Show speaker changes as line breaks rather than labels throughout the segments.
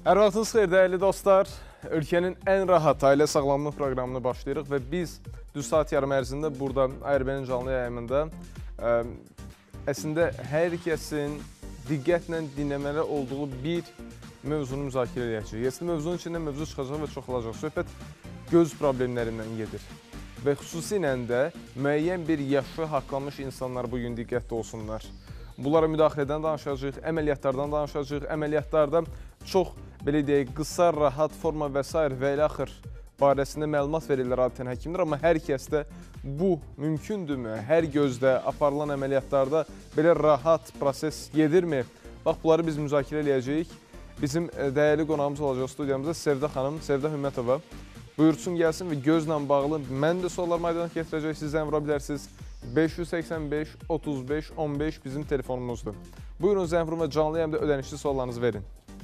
Hər vaxtınız xeyir, dəyərli dostlar. Ölkənin ən rahat ailə sağlamlıq proqramını başlayırıq və biz düz saat yarım ərzində burada ARB-nin canlı yayımında əslində hər kəsin diqqətlə dinləməli olduğu bir mövzunu müzakirə edəcəyik. Əslində mövzunun içində mövzu çıxacaq və çox olacaq. Söhbət göz problemlərindən gedir. Və xüsusilə də müəyyən bir yaşı haqlanmış insanlar bugün diqqətli olsunlar. Bunlara müdaxilədən danışacağıq, əməliyyatlardan danışacağıq, əməliyyatlarda çox, belə deyək, qısa, rahat forma və s. və ilə axır barəsində məlumat verirlər adətən həkimlər, amma hər kəsdə bu mümkündürmü? Hər gözdə aparılan əməliyyatlarda belə rahat proses gedirmi? Bax, bunları biz müzakirə edəcəyik. Bizim dəyərli qonağımız olacaq studiyamızda Sevda xanım, Sevda Hümmətova. Buyursun, gəlsin və gözlə bağlı mən də suallar maydana gətirəcək, sizdən vura bilərsiniz. 585 35 15 bizim telefonumuzdur. Buyurun, zəng vurun və canlı yayımda ödənişli suallarınızı verin.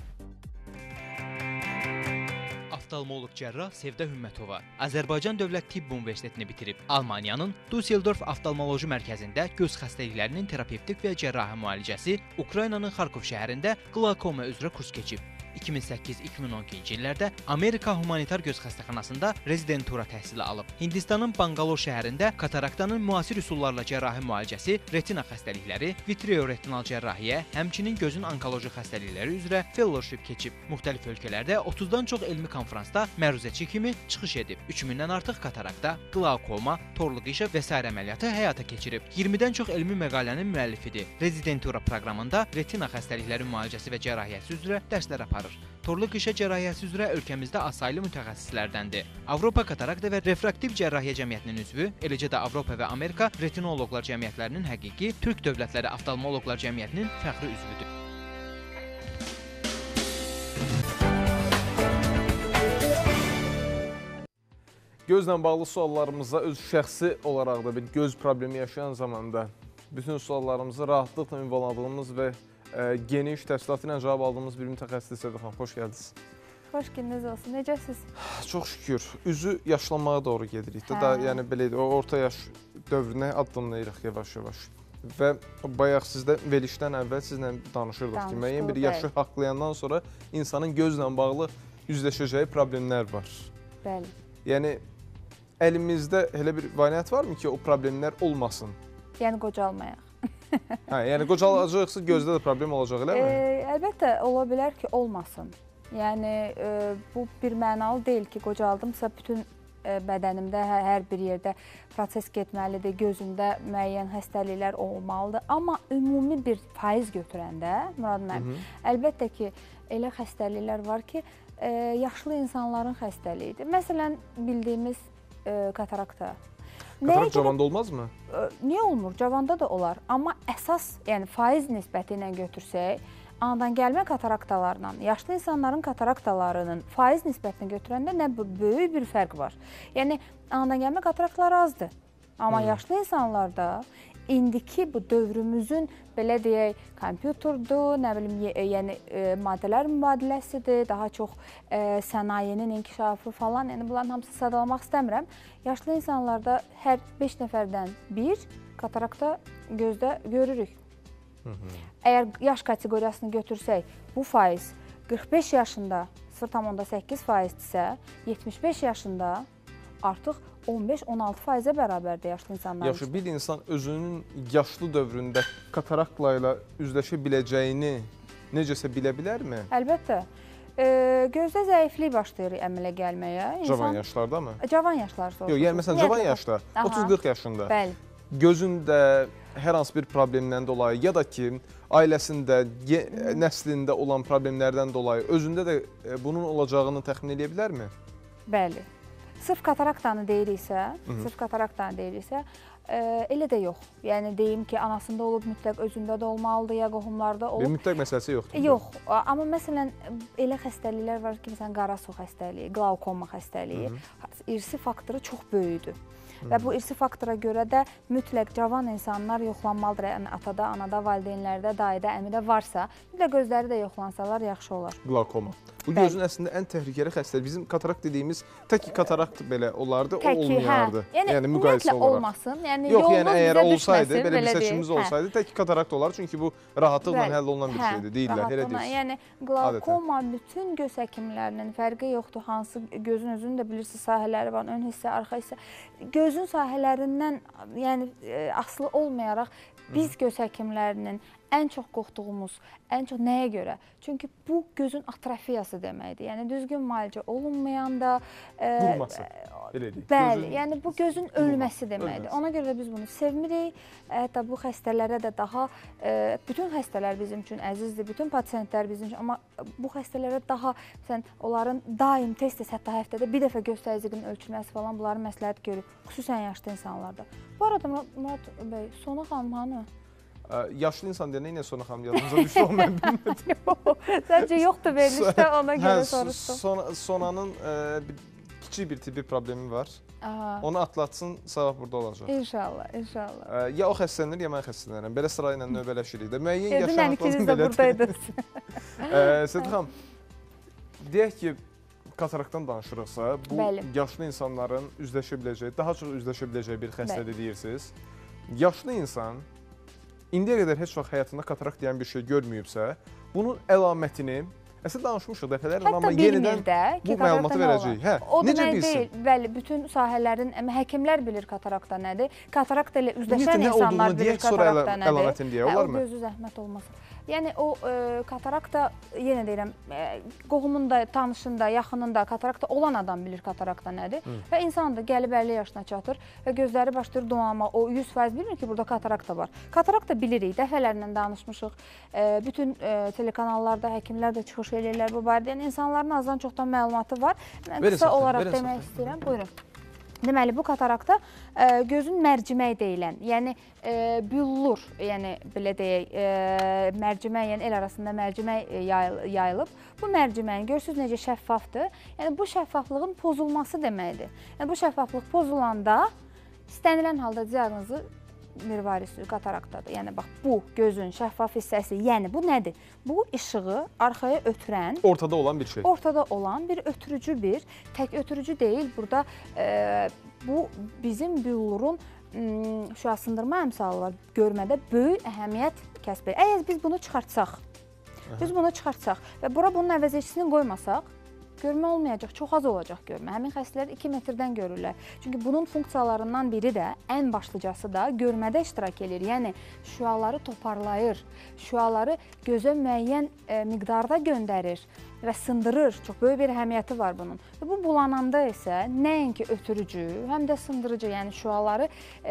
Oftalmoloq cərrah Sevda Hümmətova Azərbaycan Dövlət Tibb Universitetini bitirib. Almaniyanın Düsseldorf Oftalmoloji Mərkəzində göz xəstəliklərinin terapevtik və cərrahi müalicəsi, Ukraynanın Xarkov şəhərində qlakoma üzrə kurs keçib. 2008-2012-ci illərdə Amerika Humanitar Göz Xəstəxanasında rezidentura təhsili alıb. Hindistanın Bangalor şəhərində kataraktanın müasir üsullarla cərrahi müalicəsi, retina xəstəlikləri, vitreo-retinal cərrahiyyə, həmçinin gözün onkoloji xəstəlikləri üzrə fellowship keçib. Müxtəlif ölkələrdə 30-dan çox elmi konfransda məruzəçi kimi çıxış edib. 3000-dən artıq katarakta, qlaukoma, torluq işə və s. əməliyyatı həyata keçirib. 20-dən çox elmi məqalənin müəllifidir. Rezidentura proqramında retina xəstəlikləri müalicəsi və cərrahiyyəsi üzrə dərslər aparır. Torluq işə cərrahiyyəsi üzrə ölkəmizdə asaylı mütəxəssislərdəndir. Avropa Katarakta və Refraktiv Cərrahiyyə Cəmiyyətinin üzvü, eləcə də Avropa və Amerika Retinoloqlar Cəmiyyətlərinin həqiqi, Türk Dövlətləri Oftalmoloqlar Cəmiyyətinin fəxri üzvüdür.
Gözlə bağlı suallarımıza öz şəxsi olaraq da bir göz problemi yaşayan zamanda bütün suallarımızı rahatlıqla ünvanladığımız və geniş təfsilatı ilə cavab aldığımız bir mütəxəssis Sevda xanım, xoş gəldiniz.
Xoş gününüz olsun. Necəsiz?
Çox şükür. Üzü yaşlanmağa doğru gedirik. Da, yəni beləydi, o orta yaş dövrünə addımlayırıq yavaş-yavaş. Və bayaq sizdə verilişdən əvvəl sizlə danışırdıq ki, müəyyən bir yaşı haqlayandan sonra insanın gözlə bağlı üzləşəcəyi problemlər var.
Bəli.
Yəni, əlimizdə elə bir variant varmı ki, o problemlər olmasın?
Yəni, qocalmayaq.
Hə, yəni qocalacaqsa gözdə də problem olacaq, eləmi?
Əlbəttə, ola bilər ki, olmasın. Yəni, bu bir mənalı deyil ki, qocaldımsa bütün bədənimdə, hər bir yerdə proses getməlidir, gözümdə müəyyən xəstəliklər olmalıdır. Amma ümumi bir faiz götürəndə, Murad müəllim, əlbəttə ki, elə xəstəliklər var ki, yaşlı insanların xəstəliyidir. Məsələn, bildiyimiz katarakta.
Katarakt cavanda olmazmı?
Niyə olmur? Cavanda da olar. Amma əsas, yəni faiz nisbəti ilə götürsək, anadan gəlmə kataraktalarla, yaşlı insanların kataraktalarının faiz nisbətini götürəndə nə böyük bir fərq var. Yəni, anadan gəlmə kataraktalar azdır. Amma yaşlı insanlarda indiki bu dövrümüzün, belə deyək, kompüterdir, nə bilim, yəni maddələr mübadiləsidir, daha çox sənayenin inkişafı falan, yəni bunların hamısını sadalamaq istəmirəm. Yaşlı insanlarda hər 5 nəfərdən bir katarakta gözdə görürük. Əgər yaş kateqoriyasını götürsək, bu faiz 45 yaşında 0,8%-dirsə, 75 yaşında artıq 15-16%-ə bərabərdir yaşlı insanlar.
Yaxşı, bir insan özünün yaşlı dövründə kataraktla ilə üzləşə biləcəyini necəsə bilə bilərmi?
Əlbəttə. Gözdə zəiflik başlayır əmələ gəlməyə.
Cavan yaşlarda mı?
Cavan yaşlar soruşursunuz.
Yox, yəni məsələn, cavan yaşda, 30-40 yaşında.
Bəli.
Gözündə hər hansı bir problemdən dolayı ya da ki, ailəsində, nəslində olan problemlərdən dolayı özündə də bunun olacağını təxmin edə bilərmi?
Bəli. Sırf kataraktanı deyiriksə, elə də yox. Yəni, deyim ki, anasında olub, mütləq özündə də olmalıdır, ya qohumlarda olub.
Bir mütləq məsələsi yoxdur.
Yox, amma məsələn, elə xəstəliklər var ki, məsələn, qara su xəstəliyi, qlaukoma xəstəliyi. irsi faktoru çox böyükdür. Və bu irsi faktora görə də mütləq cavan insanlar yoxlanmalıdır. Yəni atada, anada, valideynlərdə, dayıda, əmidə varsa, mütləq özləri də yoxlansalar yaxşı olar.
Qlakoma. Bu gözün əslində ən təhlükəli xəstəlik. Bizim katarakt dediyimiz tək katarakt belə olardı, o olmayardı.
Yəni
müqayisə
ümumiyyətlə
olaraq.
olmasın. Yəni
yox,
yolunuz
yəni əgər
bizə
olsaydı,
düşməsin,
belə bir seçimimiz olsaydı, tək katarakt olar. Çünki bu rahatlıqla həll olunan bir şeydir, deyirlər, elə deyir.
Yəni qlakoma bütün göz həkimlərinin fərqi yoxdur. Hansı gözün özünün də bilirsiniz sahələri var, ön hissə, arxa hissə. Gözün sahələrindən yəni asılı olmayaraq biz göz həkimlərinin ən çox qorxduğumuz, ən çox nəyə görə? Çünki bu gözün atrofiyası deməkdir. Yəni düzgün müalicə olunmayanda
qurması, elə deyək.
Bəli, yəni bu gözün ölməsi deməkdir. Ona görə də biz bunu sevmirik. Hətta bu xəstələrə də daha bütün xəstələr bizim üçün əzizdir, bütün pasientlər bizim üçün, amma bu xəstələrə daha məsələn onların daim tez-tez hətta həftədə bir dəfə göz təzyiqinin ölçülməsi falan bunları məsləhət görüb, xüsusən yaşlı insanlarda. Bu arada Murad bəy, Sona xanım hanı?
Yaşlı insan deyəndə yenə Sona xanım yadınıza düşdü, o mən bilmədim.
Səncə yoxdur verilişdə, ona görə soruşdum.
Sonanın kiçik bir tibbi problemi var. Onu atlatsın, sabah burada olacaq.
İnşallah, inşallah.
Ya o xəstələnir, ya mən xəstələnirəm. Belə sırayla növbələşirik də. Müəyyən yaş
Edin, ikiniz də buradaydınız.
Sədə xanım, deyək ki, kataraktdan danışırıqsa, bu yaşlı insanların üzləşə biləcəyi, daha çox üzləşə biləcəyi bir xəstədir deyirsiniz. Yaşlı insan indiyə qədər heç vaxt həyatında katarakt deyən bir şey görməyibsə, bunun əlamətini, əslində danışmışıq dəfələrlə, amma yenidən bu məlumatı verəcəyik.
O demək deyil, bəli, bütün sahələrin, həkimlər bilir katarakta nədir, katarakt ilə üzləşən insanlar bilir katarakta nədir.
Əlamətini deyək, olar mı?
O gözü zəhmət olmasın. Yəni o katarakta, yenə deyirəm, qohumunda, tanışında, yaxınında katarakta olan adam bilir katarakta nədir. Və insan da gəlib 50 yaşına çatır və gözləri başlayır donanma, o 100% bilmir ki, burada katarakta var. Katarakta bilirik, dəfələrlə danışmışıq. Bütün telekanallarda həkimlər də çıxış edirlər bu barədə. Yəni insanların azdan çoxdan məlumatı var. Mən qısa olaraq demək istəyirəm. Buyurun. Deməli, bu katarakta gözün mərcimək deyilən, yəni büllur, yəni belə deyək, mərcimək, yəni el arasında mərcimək yayılıb. Bu mərciməyin görürsünüz necə şəffafdır. Yəni bu şəffaflığın pozulması deməkdir. Yəni bu şəffaflıq pozulanda istənilən halda diaqnozu mirvari suyu kataraktadır. Yəni bax bu gözün şəffaf hissəsi, yəni bu nədir? Bu işığı arxaya ötürən,
ortada olan bir şey.
Ortada olan bir ötürücü tək ötürücü deyil. Burada bu bizim büllurun şüasındırma əmsalı var. Görmədə böyük əhəmiyyət kəsb edir. Əgər biz bunu çıxartsaq, və bura bunun əvəzedicisini qoymasaq, görmə olmayacaq, çox az olacaq görmə. Həmin xəstələr 2 metrdən görürlər. Çünki bunun funksiyalarından biri də, ən başlıcası da görmədə iştirak edir. Yəni, şüaları toparlayır, şüaları gözə müəyyən miqdarda göndərir və sındırır. Çox böyük bir əhəmiyyəti var bunun. Və bu bulananda isə nəinki ötürücü, həm də sındırıcı, yəni şüaları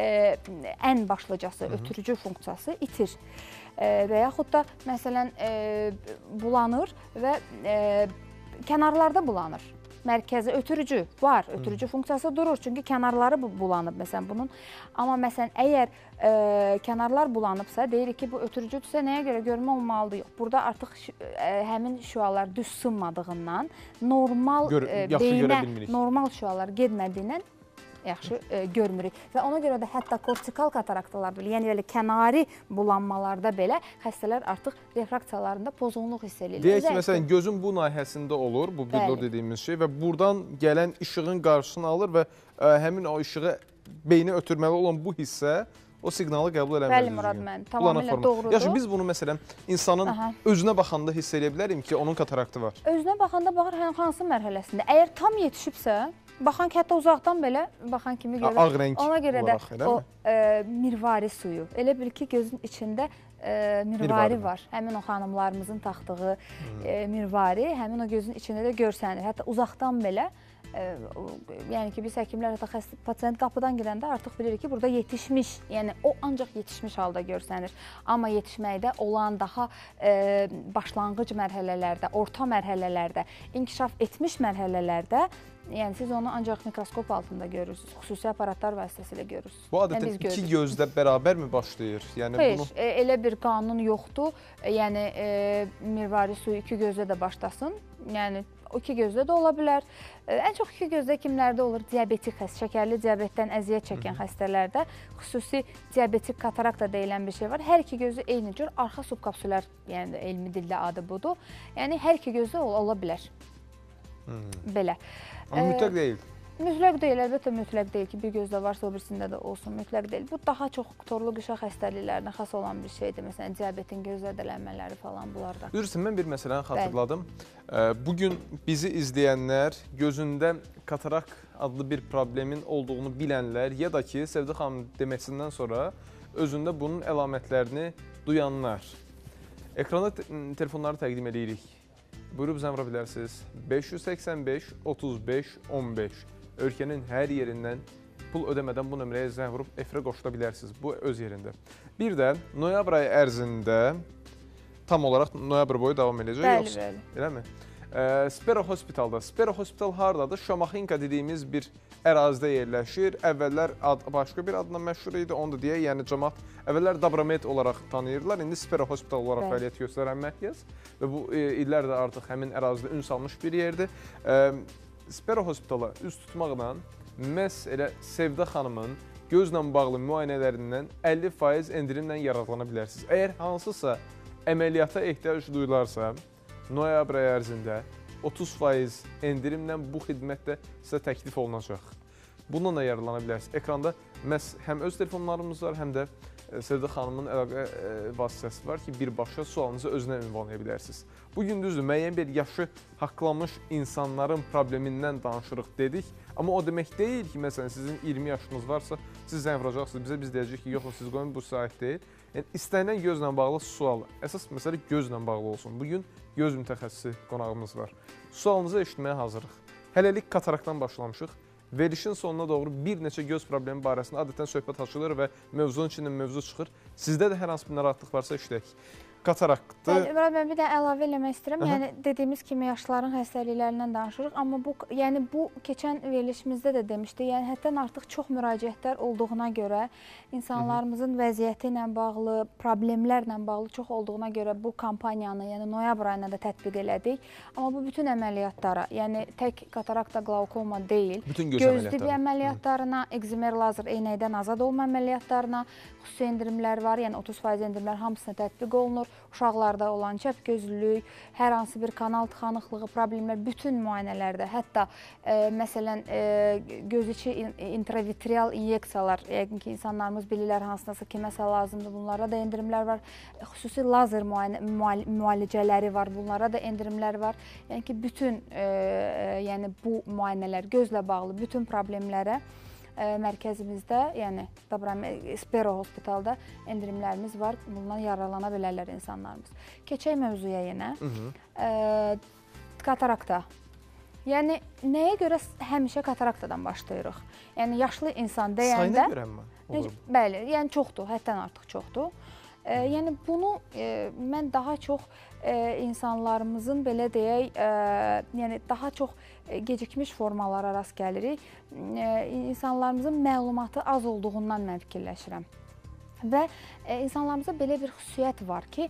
ən başlıcası, ötürücü funksiyası itir. Və yaxud da, məsələn, bulanır və kənarlarda bulanır. Mərkəzi ötürücü var, ötürücü funksiyası durur. Çünki kənarları bulanıb məsələn bunun. Amma məsələn əgər kənarlar bulanıbsa, deyirik ki, bu ötürücüdürsə nəyə görə görmə olmalıdır? Yox. Burada artıq həmin şüalar düz sınmadığından, normal beyinə normal şüalar getmədiyindən yaxşı görmürük. Və ona görə də hətta kortikal kataraktalarda, yəni belə kənari bulanmalarda belə xəstələr artıq refraksiyalarında pozğunluq hiss edirlər.
Deyək ki, məsələn, gözün bu nahiyəsində olur, bu büllur dediyimiz şey və buradan gələn işığın qarşısını alır və həmin o işığı beyni ötürməli olan bu hissə o siqnalı qəbul eləməlidir.
Bəli, Murad, mən tamamilə doğrudur.
Yaxşı, biz bunu məsələn insanın özünə baxanda hiss edə bilərim ki, onun kataraktı var.
Özünə baxanda baxır hansı mərhələsində. Əgər tam yetişibsə, baxan ki, hətta uzaqdan belə baxan kimi görür.
Ağ rəng
ona görə də
olaraq,
o mirvari suyu. Elə bil ki, gözün içində mirvari var. Həmin o xanımlarımızın taxdığı mirvari, həmin o gözün içində də görsənir. Hətta uzaqdan belə, yəni ki, biz həkimlər, hətta pasiyent qapıdan girəndə artıq bilirik ki, burada yetişmiş, yəni o ancaq yetişmiş halda görsənir. Amma yetişməkdə olan daha başlanğıc mərhələlərdə, orta mərhələlərdə, inkişaf etmiş mərhələlərdə, yəni siz onu ancaq mikroskop altında görürsünüz, xüsusi aparatlar vasitəsilə görürsünüz.
Bu adətən iki gözdə bərabər mi başlayır?
Xeyr, elə bir qanun yoxdur. Yəni mirvari suyu iki gözdə də başlasın. Yəni iki gözdə də ola bilər. Ən çox iki gözdə kimlərdə olur? Diabetik xəstə, şəkərli diabetdən əziyyət çəkən xəstələrdə xüsusi diabetik katarakta deyilən bir şey var. Hər iki gözü eyni cür arxa subkapsülər, yəni elmi dildə adı budur. Yəni hər iki gözdə ola bilər. Belə.
Amma mütləq deyil.
Mütləq deyil, əlbəttə mütləq deyil ki, bir gözdə varsa o birisində də olsun, mütləq deyil. Bu daha çox torlu qışa xəstəliklərinə xas olan bir şeydir. Məsələn, diabetin göz zədələnmələri falan bunlarda.
Üzrsən, mən bir məsələni xatırladım. Bugün bizi izləyənlər, gözündə katarak adlı bir problemin olduğunu bilənlər ya da ki, Səvdə xanım deməsindən sonra özündə bunun əlamətlərini duyanlar. Ekranda telefonları təqdim edirik. Buyurub zəng vura bilərsiniz. 585 35 15. Ölkənin hər yerindən pul ödəmədən bu nömrəyə zəng vurub efirə qoşula bilərsiniz. Bu öz yerində. Bir də noyabr ayı ərzində tam olaraq noyabr boyu davam edəcək.
Bəli, bəli.
Eləmi? Spero Hospitalda. Spero Hospital haradadır? Şamaxinka dediyimiz bir ərazidə yerləşir. Əvvəllər başqa bir adla məşhur idi, onu da deyək. Yəni cəmaət əvvəllər Dabramet olaraq tanıyırlar. İndi Spero Hospital olaraq fəaliyyət göstərən mərkəz və bu illərdə artıq həmin ərazidə ün salmış bir yerdir. Spero Hospitala üz tutmaqla məhz elə Səvdə xanımın gözlə bağlı müayinələrindən 50% endirimlə yararlana bilərsiniz. Əgər hansısa əməliyyata ehtiyac duyularsa, noyabr ayı ərzində 30% endirimlə bu xidmət də sizə təklif olunacaq. Bununla da yararlana bilərsiniz. Ekranda məhz həm öz telefonlarımız var, həm də Səvdə xanımın əlaqə vasitəsi var ki, birbaşa sualınızı özünə ünvanlaya bilərsiniz. Bugün düzdür, müəyyən bir yaşı haqlanmış insanların problemindən danışırıq dedik. Amma o demək deyil ki, məsələn, sizin 20 yaşınız varsa, siz zəng vuracaqsınız, bizə biz deyəcək ki, yox, siz qoyun, bu sahib deyil. Yəni, istənilən gözlə bağlı sual, əsas məsələ gözlə bağlı olsun. Bugün göz mütəxəssisi qonağımız var. Sualınızı eşitməyə hazırıq. Hələlik katarakdan başlamışıq. Verilişin sonuna doğru bir neçə göz problemi barəsində adətən söhbət açılır və mövzunun içindən mövzu çıxır. Sizdə də hər hansı bir narahatlıq varsa işlək. Kataraktdır.
Bəli, Murad bəy, bir də əlavə eləmək istəyirəm. Yəni dediyimiz kimi yaşlıların xəstəliklərindən danışırıq, amma bu keçən verilişimizdə də demişdik. Yəni həddən artıq çox müraciətlər olduğuna görə, insanlarımızın vəziyyəti ilə bağlı, problemlərlə bağlı çox olduğuna görə bu kampaniyanı, yəni noyabr ayına da tətbiq elədik. Amma bu bütün əməliyyatlara, yəni tək katarakta, qlaukoma deyil, göz tibi əməliyyatlarına, ekzimer lazer eynəkdən azad olma əməliyyatlarına xüsusi endirimlər var. Yəni 30% endirimlər hamısına tətbiq olunur. Uşaqlarda olan çəpgözlülük, hər hansı bir kanal tıxanıqlığı problemlər bütün müayinələrdə, hətta məsələn göz içi intravitrial inyeksiyalar, yəqin ki insanlarımız bilirlər hansınasa kiməsə lazımdır, bunlara da endirimlər var. Xüsusi lazer müalicələri var, bunlara da endirimlər var. Yəni ki bütün yəni bu müayinələr gözlə bağlı bütün problemlərə mərkəzimizdə, yəni Spero Hospitalda endirimlərimiz var. Bundan yararlana bilərlər insanlarımız. Keçək mövzuya yenə. Katarakta. Yəni, nəyə görə həmişə kataraktadan başlayırıq? Yəni, yaşlı insan deyəndə...
Sayına görə mi?
Bəli, yəni çoxdur, həddən artıq çoxdur. Yəni, bunu mən daha çox insanlarımızın, belə deyək, yəni daha çox gecikmiş formalara rast gəlirik. İnsanlarımızın məlumatı az olduğundan mən fikirləşirəm. Və insanlarımızda belə bir xüsusiyyət var ki,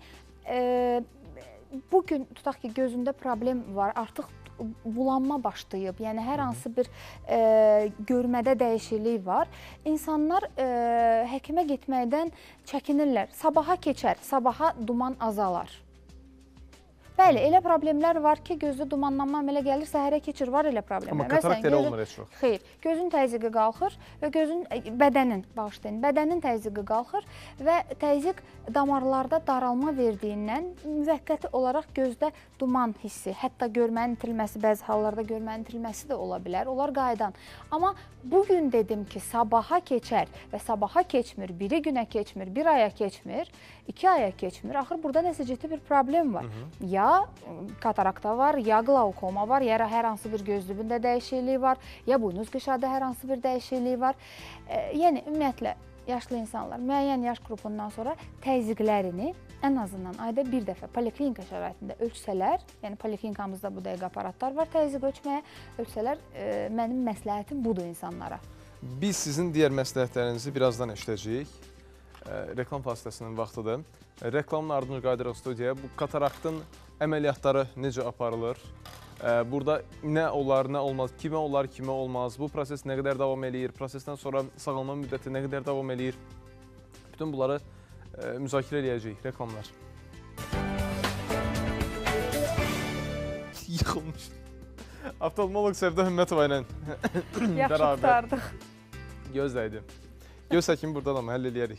bugün tutaq ki, gözündə problem var, artıq bulanma başlayıb, yəni hər hansı bir görmədə dəyişiklik var. İnsanlar həkimə getməkdən çəkinirlər. Sabaha keçər, sabaha duman azalar. Bəli, elə problemlər var ki, gözdə dumanlanma əmələ gəlir, səhərə keçir, var elə problemlər.
Amma katarakt elə olmur heç vaxt.
Xeyr, gözün təzyiqi qalxır və bədənin təzyiqi qalxır və təzyiq damarlarda daralma verdiyindən müvəqqəti olaraq gözdə duman hissi, hətta görmənin itirilməsi, bəzi hallarda görmənin itirilməsi də ola bilər, onlar qaydan. Amma bugün dedim ki, sabaha keçər və sabaha keçmir, biri günə keçmir, bir aya keçmir, 2 aya keçmir. Axır burada nəsə ciddi bir problem var. Ya katarakta var, ya qlaukoma var, ya hər hansı bir göz dibində dəyişiklik var, ya buynuz qışada hər hansı bir dəyişiklik var. Yəni, ümumiyyətlə, yaşlı insanlar müəyyən yaş qrupundan sonra təzyiqlərini ən azından ayda bir dəfə poliklinika şəraitində ölçsələr, yəni poliklinikamızda bu dəqiqə aparatlar var, təzyiq ölçməyə ölçsələr, mənim məsləhətim budur insanlara.
Biz sizin digər məsləhətlərinizi birazdan eşidəcəyik. Reklam fasiləsinin vaxtıdır. Reklamın ardınca qayıdırıq studiyaya. Bu kataraktın əməliyyatları necə aparılır? Burada nə olar, nə olmaz, kimə olar, kimə olmaz, bu proses nə qədər davam eləyir, prosesdən sonra sağalma müddəti nə qədər davam eləyir. Bütün bunları müzakirə eləyəcəyik, reklamlar. Yıxılmış. Oftalmoloq Sevda Hümmətova ilə
Yaxşı qurtardıq.
Gözdəydi. Göz həkimi buradadır, həll eləyərik.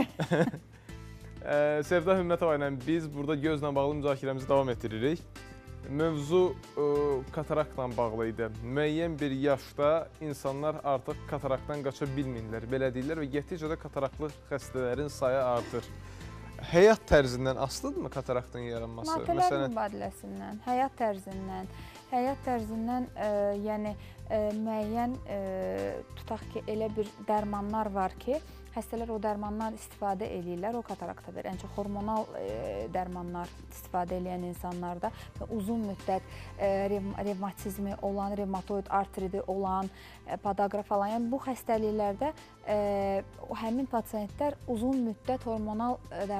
Sevda Hümmətova ilə biz burada gözlə bağlı müzakirəmizi davam etdiririk. Mövzu kataraktla bağlı idi. Müəyyən bir yaşda insanlar artıq kataraktdan qaça bilmirlər, belə deyirlər və getdikcə də kataraktlı xəstələrin sayı artır. Həyat tərzindən asılıdırmı kataraktın yaranması?
Maddelər mübadiləsindən, həyat tərzindən, yəni müəyyən tutaq ki, elə bir dərmanlar var ki, xəstələr o dərmanlar istifadə edirlər, o katarakta verir. Ən çox hormonal dərmanlar istifadə edən insanlarda və uzun müddət revmatizmi olan, revmatoid artriti olan, podagra falan, yəni bu xəstəliklərdə həmin pasiyentlər uzun müddət hormonal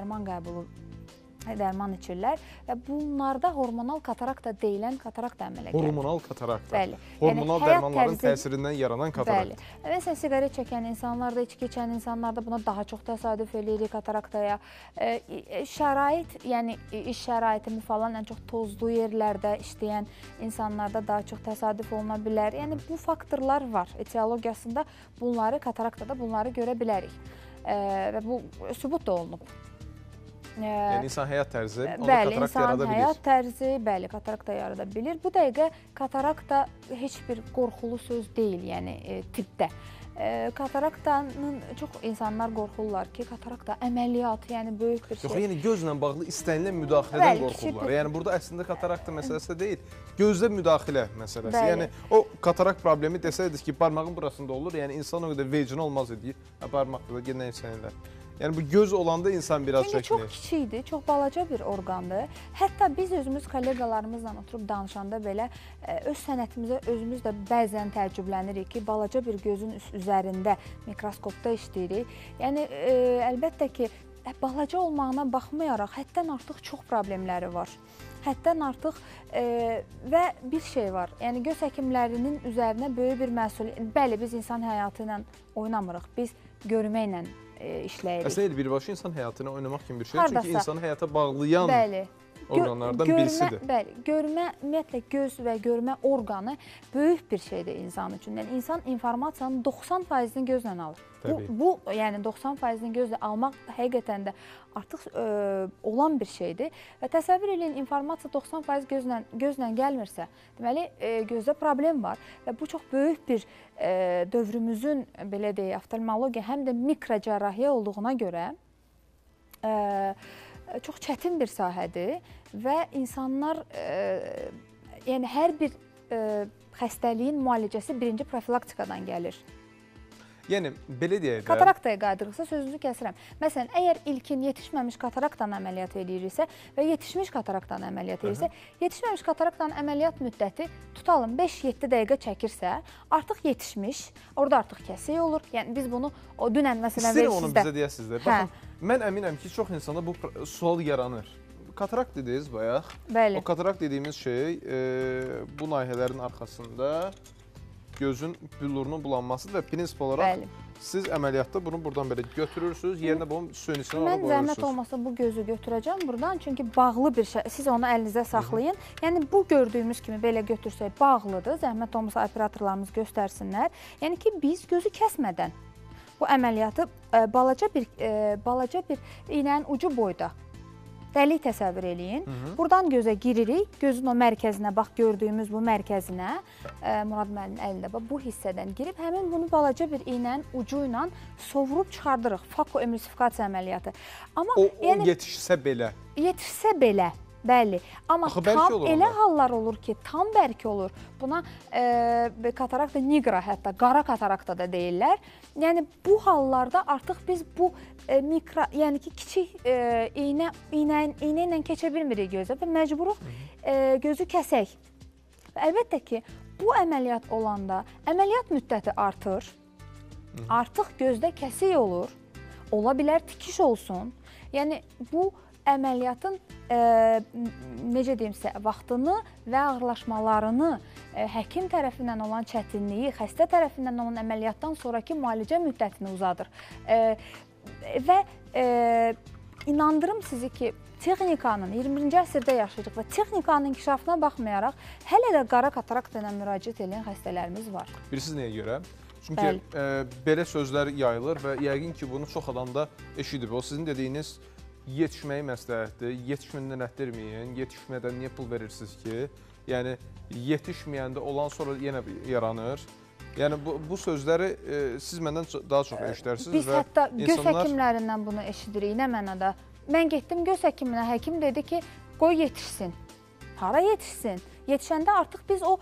dərman içirlər və bunlarda hormonal katarakta deyilən katarakta əmələ gəlir.
Hormonal katarakta.
Bəli.
Hormonal dərmanların təsirindən yaranan katarakt.
Bəli. Məsələn, siqaret çəkən insanlarda, içki içən insanlarda buna daha çox təsadüf eləyirik kataraktaya. Şərait, yəni iş şəraitimi falan ən çox tozlu yerlərdə işləyən insanlarda daha çox təsadüf oluna bilər. Yəni bu faktorlar var. Etiologiyasında bunları, kataraktada bunları görə bilərik. Və bu sübut da olunub.
Yəni insan həyat tərzi onda katarakt yarada bilir.
Bəli, insan həyat tərzi, bəli, katarakta yarada bilir. Bu dəqiqə katarakta heç bir qorxulu söz deyil, yəni tibbdə. Kataraktanın çox insanlar qorxurlar ki, katarakta əməliyyat, yəni böyük bir şey.
Yox, yəni gözlə bağlı istənilən müdaxilədən qorxurlar. Yəni burada əslində katarakta məsələsi deyil, gözdə müdaxilə məsələsi. Yəni o katarakt problemi desəydiniz ki, barmağın burasında olur, yəni insan o qədər vecin olmaz idi. Barmaqda da yenə insanlar. Yəni bu göz olanda insan biraz çəkinir.
Çünki çox kiçikdir, çox balaca bir orqandır. Hətta biz özümüz kolleqalarımızla oturub danışanda belə öz sənətimizə özümüz də bəzən təəccüblənirik ki, balaca bir gözün üzərində mikroskopda işləyirik. Yəni əlbəttə ki, balaca olmağına baxmayaraq həddən artıq çox problemləri var. Həddən artıq və bir şey var, yəni göz həkimlərinin üzərinə böyük bir məsuliyyət. Bəli, biz insan həyatı ilə oynamırıq, biz görməklə işləyirik.
Əslində birbaşa insan həyatına oynamaq kimi bir şey. Çünki insanı həyata bağlayan orqanlardan birisidir.
Bəli, görmə, ümumiyyətlə göz və görmə orqanı böyük bir şeydir insan üçün. Yəni insan informasiyanın 90%-ni gözlə alır. Bu yəni 90%-ni gözlə almaq həqiqətən də artıq olan bir şeydir. Və təsəvvür edin, informasiya 90% gözlə gəlmirsə, deməli gözdə problem var və bu çox böyük bir dövrümüzün, belə deyək, oftalmologiya həm də mikrocərrahiyyə olduğuna görə çox çətin bir sahədir və insanlar, yəni hər bir xəstəliyin müalicəsi birinci profilaktikadan gəlir.
Yəni, belə deyək də...
Kataraktaya qayıdırıqsa, sözünüzü kəsirəm. Məsələn, əgər ilkin yetişməmiş kataraktan əməliyyat ediriksə və yetişmiş kataraktan əməliyyat edirsə, yetişməmiş kataraktan əməliyyat müddəti tutalım 5-7 dəqiqə çəkirsə, artıq yetişmiş, orada artıq kəsik olur. Yəni, biz bunu o dünən məsələn
İstəyirəm onu bizə deyəsizlər. Baxın, mən əminəm ki, çox insanda bu sual yaranır. Katarakt dediniz bayaq.
Bəli.
O katarakt dediyimiz şey bu layihələrin arxasında gözün büllurunun bulanmasıdır və prinsip olaraq siz əməliyyatda bunu buradan belə götürürsünüz, yerinə bunun suyun içine onu qoyursunuz.
Mən zəhmət olmasa bu gözü götürəcəm buradan, çünki bağlı bir şey, siz onu əlinizə saxlayın. Yəni bu gördüyümüz kimi belə götürsək bağlıdır, zəhmət olmasa operatorlarımız göstərsinlər. Yəni ki, biz gözü kəsmədən bu əməliyyatı balaca bir iynənin ucu boyda dəlik təsəvvür eləyin. Buradan gözə giririk, gözün o mərkəzinə, bax gördüyümüz bu mərkəzinə, Murad müəllimin əlində bu hissədən girib, həmin bunu balaca bir iynənin ucu ilə sovurub çıxardırıq. Fakoemülsifikasiya əməliyyatı.
O yetişsə belə.
Yetişsə belə. Bəli, amma tam elə hallar olur ki, tam bərk olur. Buna katarakta nigra, hətta qara katarakta da deyirlər. Yəni bu hallarda artıq biz bu mikro, yəni ki, kiçik iynə ilə keçə bilmirik gözə və məcburuq gözü kəsək. Və əlbəttə ki, bu əməliyyat olanda əməliyyat müddəti artır, artıq gözdə kəsik olur, ola bilər tikiş olsun. Yəni bu əməliyyatın necə deyimsə, vaxtını və ağırlaşmalarını, həkim tərəfindən olan çətinliyi, xəstə tərəfindən olan əməliyyatdan sonraki müalicə müddətini uzadır. Və inandırım sizi ki, texnikanın 21-ci əsrdə yaşayırıq və texnikanın inkişafına baxmayaraq, hələ də qara katarakt ilə müraciət edən xəstələrimiz var.
Bilirsiniz nəyə görə? Çünki belə sözlər yayılır və yəqin ki, bunu çox adam da eşidib. O sizin dediyiniz yetişməyi məsləhətdir, yetişmədən etdirməyin, yetişmədən niyə pul verirsiniz ki? Yəni, yetişməyəndə olan sonra yenə yaranır. Yəni, bu sözləri siz məndən daha çox eşidərsiniz.
Biz hətta göz həkimlərindən bunu eşidirik, nə mənada? Mən getdim göz həkiminə, həkim dedi ki, qoy yetişsin. Hara yetişsin? Yetişəndə artıq biz o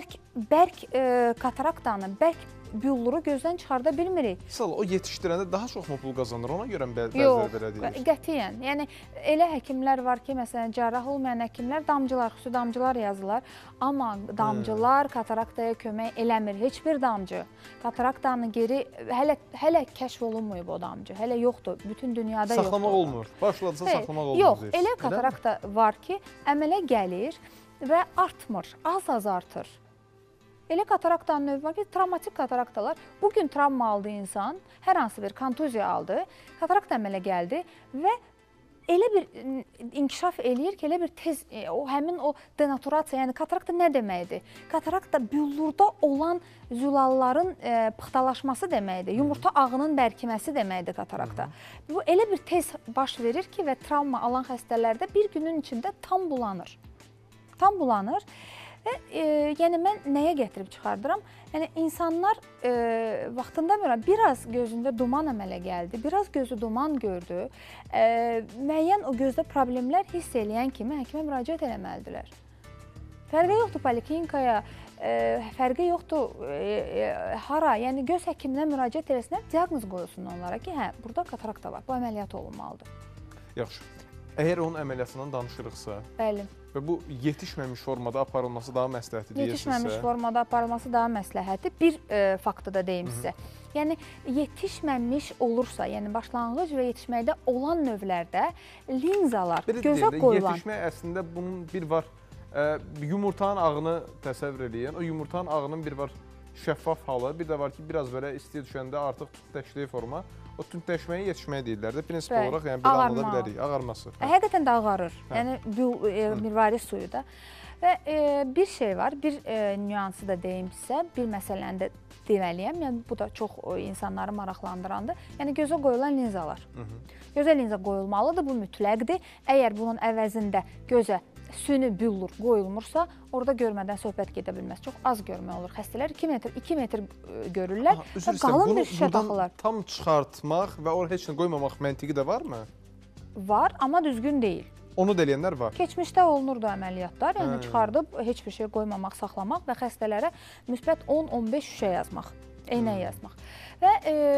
bərk kataraktanı, bərk bülluru gözdən çıxarda bilmirik.
Misal, o yetişdirəndə daha çox mu pul qazanır? Ona görə bəziləri belə deyir.
Yox, qətiyyən. Yəni, elə həkimlər var ki, məsələn, cərrah olmayan həkimlər damcılar, xüsusi damcılar yazırlar. Amma damcılar kataraktaya kömək eləmir. Heç bir damcı. Kataraktanı geri, hələ kəşf olunmayıb o damcı. Hələ yoxdur. Bütün dünyada yoxdur.
Saxlamaq olmur. Başladısa saxlamaq olmur.
Yox, elə katarakta var ki, əmələ gəlir və artmır. Az-az artır. Elə kataraktanın növü var ki, travmatik kataraktalar, bugün travma aldı insan, hər hansı bir kontuziya aldı, katarakt əmələ gəldi və elə bir inkişaf eləyir ki, elə bir tez, həmin o denaturasiya, yəni katarakta nə deməkdir? Katarakta büllurda olan zülalların pıxtalaşması deməkdir, yumurta ağının bərkiməsi deməkdir katarakta. Bu elə bir tez baş verir ki və travma alan xəstələrdə bir günün içində tam bulanır. Tam bulanır. Və yəni mən nəyə gətirib çıxardıram? Yəni insanlar vaxtında biraz gözündə duman əmələ gəldi, biraz gözü duman gördü, müəyyən o gözdə problemlər hiss eləyən kimi həkimə müraciət eləməlidirlər. Fərqi yoxdur poliklinikaya, fərqi yoxdur hara, yəni göz həkiminə müraciət eləsinlər, diaqnoz qoyulsun onlara ki, hə, burada katarakta var, bu əməliyyat olunmalıdır.
Yaxşı. Əgər onun əməliyyatından danışırıqsa,
bəli.
Və bu yetişməmiş formada aparılması daha məsləhətli deyirsinizsə?
Yetişməmiş formada aparılması daha məsləhətli. Bir faktı da deyim sizə. Yəni, yetişməmiş olursa, yəni başlanğıc və yetişməkdə olan növlərdə linzalar gözə qoyulan.
Yetişmək əslində bunun bir var, yumurtanın ağını təsəvvür edin. O yumurtanın ağının bir var şəffaf halı, bir də var ki, biraz belə istiyə düşəndə artıq tündləşdiyi forma. O tündləşməyi yetişmək deyirlər də, prinsip olaraq yəni bir anlada bilərik, ağarması.
Həqiqətən də ağarır, yəni mirvari suyu da. Və bir şey var, bir nüansı da deyim sizə, bir məsələni də deməliyəm, yəni bu da çox insanları maraqlandırandır. Yəni gözə qoyulan linzalar. Gözə linza qoyulmalıdır, bu mütləqdir. Əgər bunun əvəzində gözə süni büllur qoyulmursa, orada görmədən söhbət gedə bilməz. Çox az görmə olur. Xəstələr 2 metr görürlər və qalın bir şüşə taxırlar.
Tam çıxartmaq və oraya heç nə qoymamaq məntiqi də varmı?
Var, amma düzgün deyil.
Onu da eləyənlər var.
Keçmişdə olunurdu əməliyyatlar, yəni çıxardıb heç bir şey qoymamaq, saxlamaq və xəstələrə müsbət 10-15 şüşə yazmaq, eynək yazmaq. Və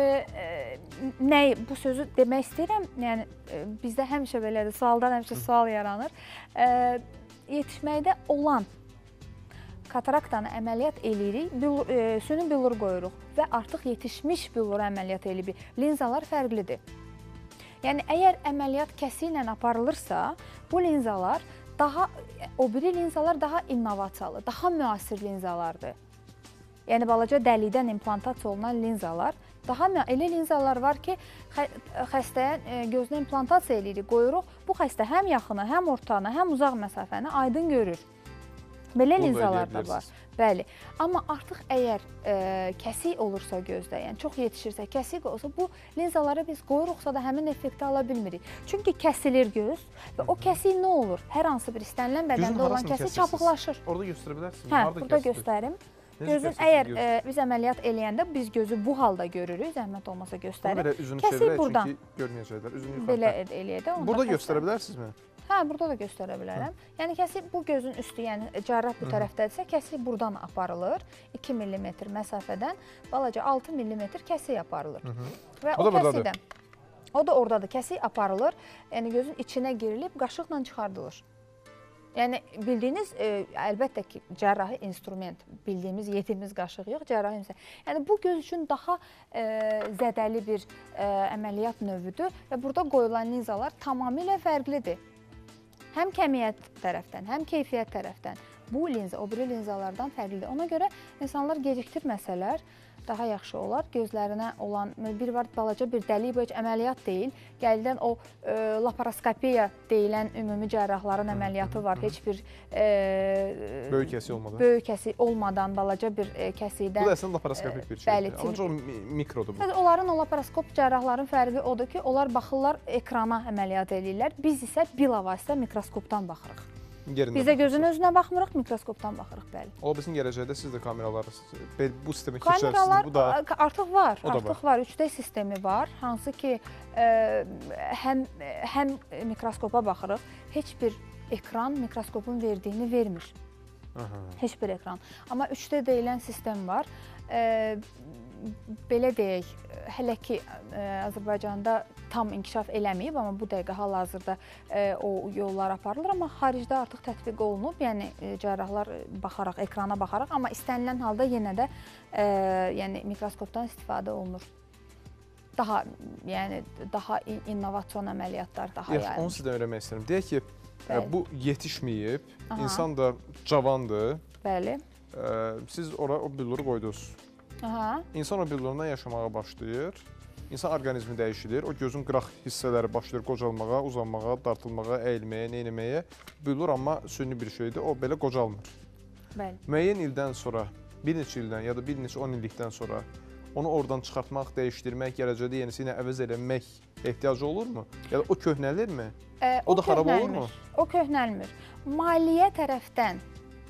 bu sözü demək istəyirəm, yəni bizdə həmişə belədir, sualdan həmişə sual yaranır. Yetişməkdə olan kataraktanı əməliyyat eləyirik, süni büllur qoyuruq və artıq yetişmiş büllur əməliyyat eləyirik. Linzalar fərqlidir. Yəni, əgər əməliyyat kəsi ilə aparılırsa, bu linzalar o biri linzalar daha innovasiyalı, daha müasir linzalardır. Yəni, balaca dəlikdən implantasiya olunan linzalar, elə linzalar var ki, xəstəyə gözünə implantasiya eləyirik, qoyuruq. Bu xəstə həm yaxını, həm ortanı, həm uzaq məsafəni aydın görür. Belə linzalar da var. Bəli. Amma artıq əgər kəsik olursa gözdə, yəni çox yetişirsə, kəsik olsa, bu linzaları biz qoyuruqsa da həmin effekti ala bilmirik. Çünki kəsilir göz və o kəsik nə olur? Hər hansı bir istənilən bədəndə olan kəsik çapıqlaşır.
Orada göstərə bilərsiniz?
Hə, burada göstərim. Gözün, əgər biz əməliyyat eləyəndə biz gözü bu halda görürük, zəhmət olmasa göstərim.
Ona belə üzünü çevirək, çünki görməyəcəklər. Üzünü yuxarı.
Belə eləyək də.
Burada göstərə bilərsinizmi?
Hə, burada da göstərə bilərəm. Yəni, kəsik bu gözün üstü, yəni cərrah bu tərəfdədirsə, kəsik buradan aparılır. 2 mm məsafədən, balaca 6 mm kəsik aparılır. Və o kəsikdən, o da oradadır, kəsik aparılır, yəni gözün içinə girilib, qaşıqla çıxardılır. Yəni bildiyiniz əlbəttə ki, cərrahi instrument, bildiyimiz yediyimiz qaşıq yox, cərrahi instrument. Yəni bu göz üçün daha zədəli bir əməliyyat növüdür və burada qoyulan linzalar tamamilə fərqlidir. Həm kəmiyyət tərəfdən, həm keyfiyyət tərəfdən bu linza o biri linzalardan fərqlidir. Ona görə insanlar gecikdirməsələr daha yaxşı olar. Gözlərinə olan bir var, balaca bir dəlik, bu heç əməliyyat deyil. Gəldən o laparoskopiya deyilən ümumi cərrahların əməliyyatı var. Heç bir
böyük kəsik olmadan.
Böyük kəsik olmadan balaca bir kəsikdən.
Bu da əslində laparoskopik bir şeydir. Amma çox mikrodur bu.
Onların o laparoskop cərrahların fərqi odur ki, onlar baxırlar ekrana əməliyyat edirlər. Biz isə bilavasitə mikroskopdan baxırıq. Biz də gözün özünə baxmırıq, mikroskopdan baxırıq, bəli.
Ola bilsin gələcəkdə siz də kameraları bu sistemə keçərsiniz.
Kameralar
bu da
artıq var, artıq var. 3D sistemi var, hansı ki həm mikroskopa baxırıq, heç bir ekran mikroskopun verdiyini vermir. Heç bir ekran. Amma 3D deyilən sistem var. Belə deyək, hələ ki Azərbaycanda tam inkişaf eləməyib, amma bu dəqiqə hal-hazırda o yollar aparılır, amma xaricdə artıq tətbiq olunub, yəni cərrahlar baxaraq, ekrana baxaraq, amma istənilən halda yenə də yəni mikroskopdan istifadə olunur. Daha innovasion əməliyyatlar daha yayılır.
Onu sizdən öyrənmək istəyirəm. Deyək ki, bu yetişməyib, insan da cavandır.
Bəli.
Siz ora o billuru qoydunuz. İnsan o billurundan yaşamağa başlayır, insan orqanizmi dəyişilir, o gözün qıraq hissələri başlayır qocalmağa, uzanmağa, dartılmağa, əyilməyə, neynəməyə. Billur amma süni bir şeydir, o belə qocalmır.
Bəli.
Müəyyən ildən sonra, bir neçə ildən ya da bir neçə 10 illikdən sonra onu oradan çıxartmaq, dəyişdirmək, gələcəkdə yenisi ilə əvəz eləmək ehtiyacı olurmu? Ya da o köhnəlirmi? O da xarab olurmu?
O köhnəlmir. Maliyyə tərəfdən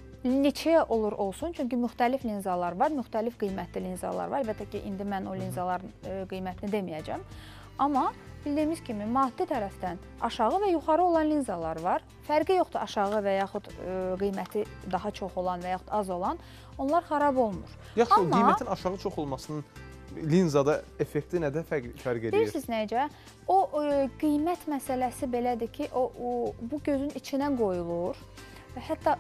neçə olur olsun, çünki müxtəlif linzalar var, müxtəlif qiymətli linzalar var. Əlbəttə ki, indi mən o linzaların qiymətini deməyəcəm. Amma bildiyimiz kimi, maddi tərəfdən aşağı və yuxarı olan linzalar var. Fərqi yoxdur aşağı və yaxud qiyməti daha çox olan və yaxud az olan. Onlar xarab olmur.
Yaxşı, qiymətin aşağı çox olmasının linzada effekti nədə fərq edir?
Bilirsiniz necə? O qiymət məsələsi belədir ki, bu gözün içinə qoyulur və hətta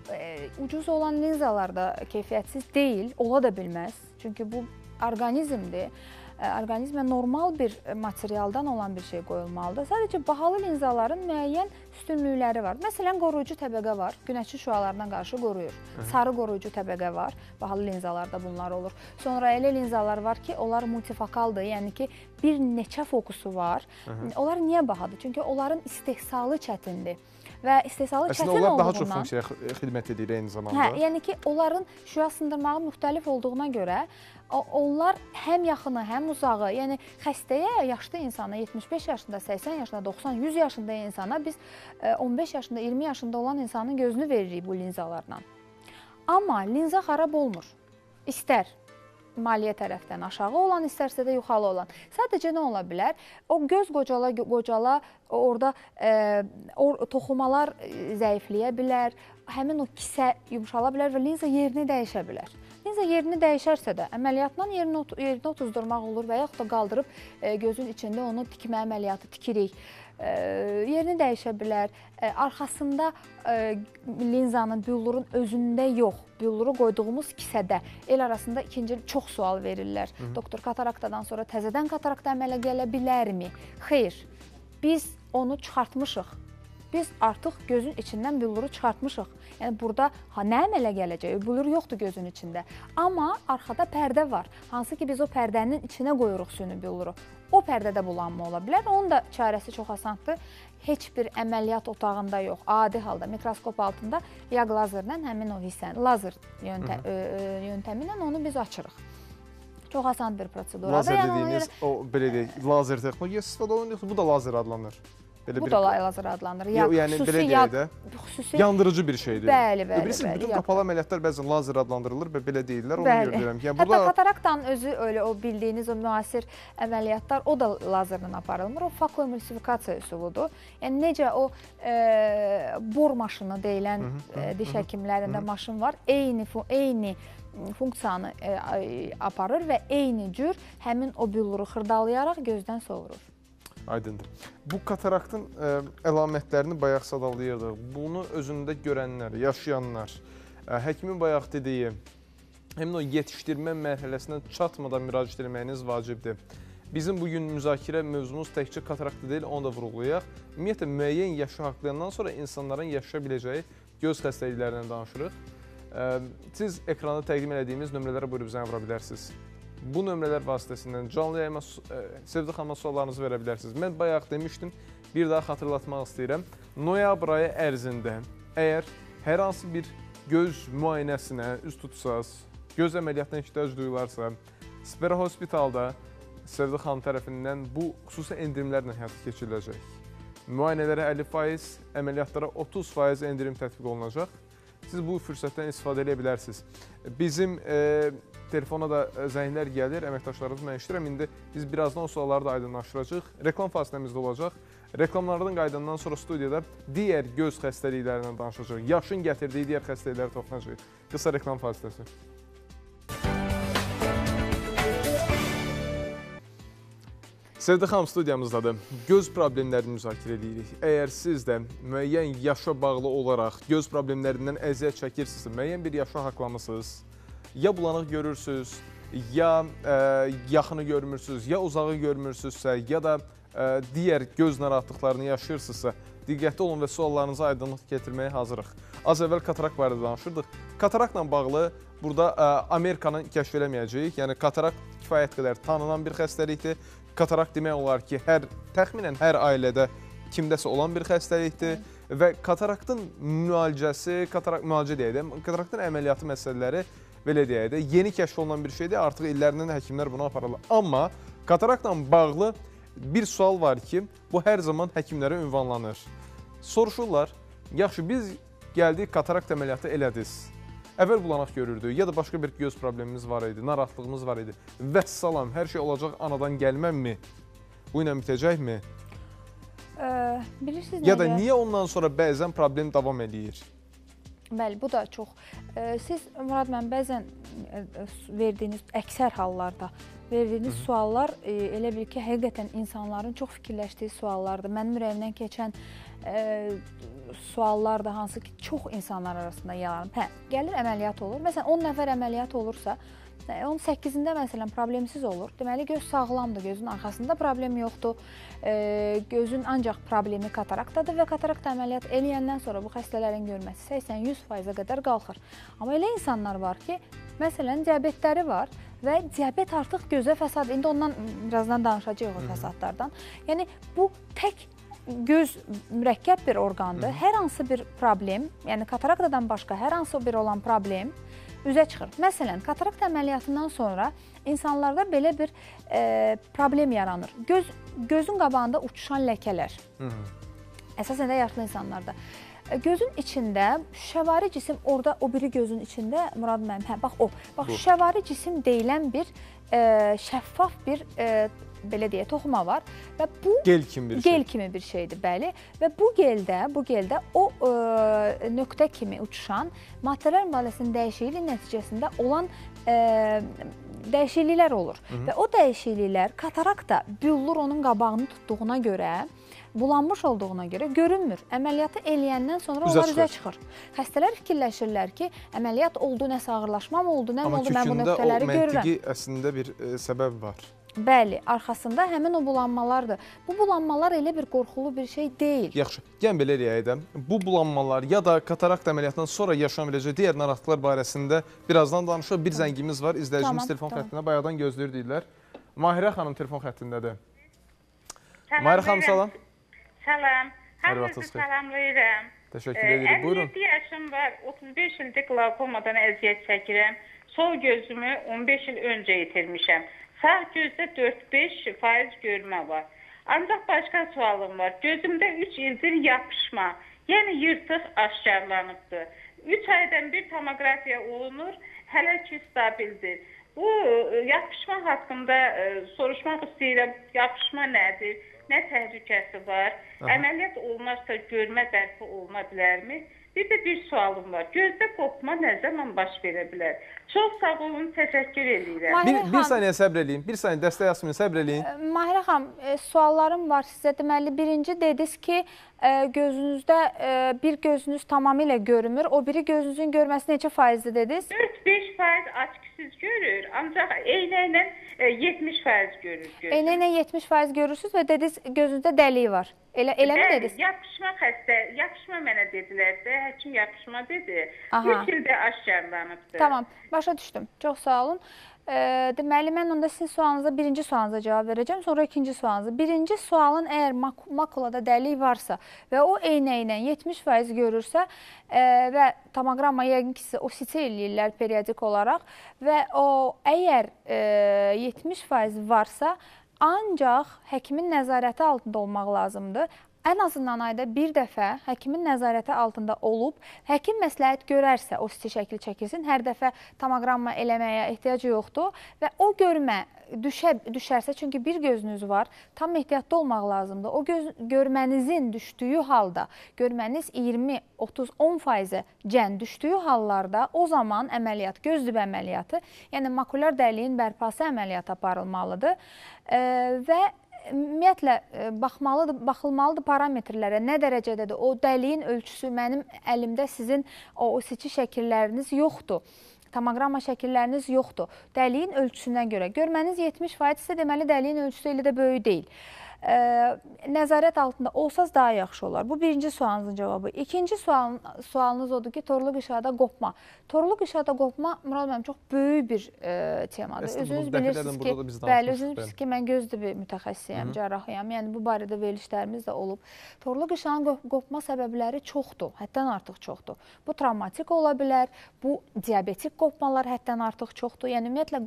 ucuz olan linzalar da keyfiyyətsiz deyil, ola da bilməz. Çünki bu orqanizmdir. Orqanizmə normal bir materialdan olan bir şey qoyulmalıdır. Sadəcə bahalı linzaların müəyyən üstünlükləri var. Məsələn, qoruyucu təbəqə var. Günəşin şüalarına qarşı qoruyur. Sarı qoruyucu təbəqə var. Bahalı linzalarda bunlar olur. Sonra elə linzalar var ki, onlar multifokaldır. Yəni ki, bir neçə fokusu var. Onlar niyə bahadır? Çünki onların istehsalı çətindir. Və istehsalı çətin olduğundan...
Əslində, onlar daha çox funksiyaya xidmət edir eyni zamanda.
Yəni ki, onların şüa sındırmağı müxtəlif olduğuna görə, onlar həm yaxını, həm uzağı, yəni xəstəyə, yaşlı insana, 75 yaşında, 80 yaşında, 90, 100 yaşında insana biz 15 yaşında, 20 yaşında olan insanın gözünü veririk bu linzalarla. Amma linza xarab olmur. İstər maliyyə tərəfdən aşağı olan, istərsə də yuxarı olan. Sadəcə nə ola bilər? O göz qocala, orada toxumalar zəifləyə bilər, həmin o kisə yumşala bilər və linza yerini dəyişə bilər. Linza yerini dəyişərsə də əməliyyatla yerini otuzdurmaq olur və yaxud da qaldırıb gözün içində onu tikmə əməliyyatı tikirik. Yerini dəyişə bilər. Arxasında linzanın, billurun özündə yox, billuru qoyduğumuz kisədə el arasında ikinci çox sual verirlər. Doktor, kataraktadan sonra təzədən katarakta əmələ gələ bilərmi? Xeyr, biz onu çıxartmışıq. Biz artıq gözün içindən billuru çıxartmışıq. Yəni burada nə əmələ gələcək? Billur yoxdur gözün içində. Amma arxada pərdə var. Hansı ki biz o pərdənin içinə qoyuruq süni billuru. O pərdədə bulanma ola bilər. Onun da çarəsi çox asandır. Heç bir əməliyyat otağında yox. Adi halda mikroskop altında yağ lazerlə həmin o hissəni, lazer yöntəmi ilə onu biz açırıq. Çox asan bir proseduradır.
Lazer dediyiniz, o belə deyək, lazer texnologiyası istifadə olunur, bu da lazer adlanır.
Bu da lazer adlanır.
Yəni belə deyək də, yandırıcı bir şeydir.
Bəli.
Bilirsiniz, bütün qapalı əməliyyatlar bəzən lazer adlandırılır və belə deyirlər, onu gördürəm.
Hətta kataraktanın özü öyle o bildiyiniz o müasir əməliyyatlar, o da lazerlə aparılmır. O fakoemulsifikasiya üsuludur. Yəni necə o bor maşını deyilən diş həkimlərində maşın var, eyni funksiyanı aparır və eyni cür həmin o billuru xırdalayaraq gözdən sovurur.
Aydındır. Bu kataraktın əlamətlərini bayaq sadalayırdıq. Bunu özündə görənlər, yaşayanlar, həkimin bayaq dediyi, həmin o yetişdirmə mərhələsindən çatmadan müraciət etməyiniz vacibdir. Bizim bugün müzakirə mövzumuz təkcə kataraktı deyil, onu da vurğulayaq. Ümumiyyətlə, müəyyən yaşı haqlayandan sonra insanların yaşaya biləcəyi göz xəstəliklərindən danışırıq. Siz ekranda təqdim etdiyimiz nömrələrə buyurub zəng vura bilərsiniz. Bu nömrələr vasitəsindən canlı yayıma Sevdə xanıma suallarınızı verə bilərsiniz. Mən bayaq demişdim, bir daha xatırlatmaq istəyirəm. Noyabr ayı ərzində əgər hər hansı bir göz müayinəsinə üz tutsaz, göz əməliyyatına ehtiyac duyularsa, Spera Hospitalda Sevdə xanım tərəfindən bu xüsusi endirimlərlə həyata keçiriləcək. Müayinələrə 50%, əməliyyatlara 30% endirim tətbiq olunacaq. Siz bu fürsətdən istifadə edə bilərsiniz. Bizim telefona da zənglər gəlir, əməkdaşlarımız mən işləyirəm. İndi biz birazdan o sualları da aydınlaşdıracaq. Reklam fasiləmizdə olacaq. Reklamlardan qaydandan sonra studiyada digər göz xəstəliklərindən danışacaq. Yaşın gətirdiyi digər xəstəliklərə toxunacaq. Qısa reklam fasiləsi. Sevdə xanım studiyamızdadır. Göz problemlərini müzakirə edirik. Əgər siz də müəyyən yaşa bağlı olaraq göz problemlərindən əziyyət çəkirsinizsə, müəyyən bir yaşa haqlamısınız, ya bulanıq görürsünüz, ya yaxını görmürsünüz, ya uzağı görmürsünüzsə, ya da digər göz narahatlıqlarını yaşayırsınızsa, diqqətli olun və suallarınızı aydınlıq gətirməyə hazırıq. Az əvvəl katarakt barədə danışırdıq. Kataraktla bağlı burada Amerikanın kəşf eləməyəcəyik. Yəni, katarakt kifayət qədər tanınan bir xəstəlikdir. Katarakt demək olar ki, təxminən hər ailədə kimdəsə olan bir xəstəlikdir və kataraktın müalicəsi, müalicə deyək də, kataraktın əməliyyatı məsələləri belə deyək də, yeni kəşf olunan bir şeydir, artıq illərindən həkimlər bunu aparırlar. Amma kataraktla bağlı bir sual var ki, bu hər zaman həkimlərə ünvanlanır. Soruşurlar, yaxşı, biz gəldik, katarakt əməliyyatı elədiniz. Əvvəl bulanaq görürdük, ya da başqa bir göz problemimiz var idi, narahatlığımız var idi. Vəssalam, hər şey olacaq anadan gəlmənmi? Bu ilə bitəcəkmi?
Bilirsiniz,
ya da niyə ondan sonra bəzən problem davam edir?
Bəli, bu da çox. Siz, Murad, mən bəzən verdiyiniz, əksər hallarda verdiyiniz suallar elə bil ki, həqiqətən insanların çox fikirləşdiyi suallardır. Mənim ürəyimdən keçən suallar da hansı ki, çox insanlar arasında yaranıb. Gəlir əməliyyat olur. Məsələn, 10 nəfər əməliyyat olursa, 18-ində məsələn problemsiz olur. Deməli, göz sağlamdır, gözün arxasında problem yoxdur. Gözün ancaq problemi kataraktadır və katarakt əməliyyat eləyəndən sonra bu xəstələrin görməsi 80-100%-ə qədər qalxır. Amma elə insanlar var ki, məsələn, diabetləri var və diabet artıq gözə fəsad. İndi ondan birazdan danışacağıq o fəsadlardan. Yəni, bu tək göz mürəkkəb bir orqandır. Hər hansı bir problem, yəni kataraktadan başqa hər hansı bir olan problem üzə çıxır. Məsələn, katarakt əməliyyatından sonra insanlarda belə bir problem yaranır. Gözün qabağında uçuşan ləkələr. Əsasən də yaşlı insanlarda. Gözün içində şüşəvari cisim, orada o biri gözün içində, Murad müəllim, bax o. Bax, şüşəvari cisim deyilən bir şəffaf bir belə deyə, toxuma var və bu
gel kimi
bir şeydir, bəli. Və bu geldə o nöqtə kimi uçuşan material mübadiləsinin dəyişikliyi nəticəsində olan dəyişikliklər olur. Və o dəyişikliklər katarakta büllur onun qabağını tutduğuna görə, bulanmış olduğuna görə görünmür. Əməliyyatı eləyəndən sonra onlar üzə çıxır. Xəstələr fikirləşirlər ki, əməliyyat oldu, nəsə ağırlaşma mı oldu, nə mi oldu, mən bu nöqtələri görürəm.
Amma kökündə o məntiqi əslində bir səbəb var.
Bəli, arxasında həmin o bulanmalardır. Bu bulanmalar elə bir qorxulu bir şey deyil.
Yaxşı, gəlin belə deyək də, bu bulanmalar ya da katarakt əməliyyatından sonra yaşanan biləcək digər narahatlıqlar barəsində birazdan danışaq. Bir zəngimiz var, izləyicimiz telefon xəttində bayaqdan gözləyirdirlər. Mahirə xanım telefon xəttindədir. Mahirə xanım, salam.
Salam, hamınızı salamlayıram.
Təşəkkür edirik, buyurun.
57 yaşım var, 35 ildir qlaukomadan əziyyət çəkirəm. Sol gözümü 15 il öncə itirmişəm. Sağ gözdə 4-5% görmə var. Ancaq başqa sualım var. Gözümdə 3 ildir yapışma, yəni yırtıq aşkarlanıbdır. 3 aydan bir tomografiya olunur, hələ ki stabildir. Bu yapışma haqqında soruşmaq istəyirəm. Yapışma nədir? Nə təhlükəsi var? Əməliyyat olmazsa görmə dərsi oluna bilərmi? Bir də bir sualım var. Gözdə qopma nə zaman baş verə bilər? Çox sağ olun, təşəkkür edirəm.
Bir saniyə səbr eləyin. Bir saniyə dəstək Yasmin səbr eləyin.
Mahirə xanım, suallarım var sizə. Deməli, birinci dediniz ki, gözünüzdə bir gözünüz tamamilə görmür. O biri gözünüzün görməsi neçə faizli dediniz?
4-5% açıqsız görür, ancaq eynəklə 70% görür.
Eynəklə 70% görürsünüz və dediniz gözünüzdə dəliyi var. Eləmi dediniz?
Yapışma mənə dedilər də, həkim yapışma dedi. 3 ildə aşkarlanıbdır.
Tamam, başa düşdüm. Çox sağ olun. Deməli, mən onda sizin sualınıza, birinci sualınıza cavab verəcəm, sonra ikinci sualınıza. Birinci sualın əgər makulada dəlik varsa və o eynəklə 70% görürsə və tomoqramma yəqin ki, o siçə eləyirlər periodik olaraq və o əgər 70% varsa, ancaq həkimin nəzarəti altında olmaq lazımdır. Ən azından ayda bir dəfə həkimin nəzarəti altında olub, həkim məsləhət görərsə o siçi şəkil çəkilsin, hər dəfə tomoqramma eləməyə ehtiyac yoxdur və o görmə düşərsə, çünki bir gözünüz var, tam ehtiyatlı olmaq lazımdır. O görmənizin düşdüyü halda, görməniz 20-30-10% cən düşdüyü hallarda o zaman əməliyyat, göz zübə əməliyyatı, yəni makulyar dəliyin bərpası əməliyyatı aparılmalıdır və ümumiyyətlə, baxılmalıdır parametrlərə, nə dərəcədədir, o dəliyin ölçüsü mənim əlimdə sizin o siçi şəkilləriniz yoxdur. Tomoqramma şəkilləriniz yoxdur. Dəliyin ölçüsündən görə. Görməniz 70% isə deməli dəliyin ölçüsü elə də böyük deyil. Nəzarət altında olsaz daha yaxşı olar. Bu birinci sualınızın cavabı. İkinci sualınız odur ki, torluq işada qopma. Torluq işada qopma, Murad müəllim, çox böyük bir temadır. Özünüz bilirsiniz ki, mən göz tibi mütəxəssisiyəm, cərrahıyam. Yəni, bu barədə verilişlərimiz də olub. Torluq işanın qopma səbəbləri çoxdur, həddən artıq çoxdur. Bu travmatik ola bilər, bu diabetik qopmalar həddən artıq çoxdur. Yəni, ümumiyyətlə,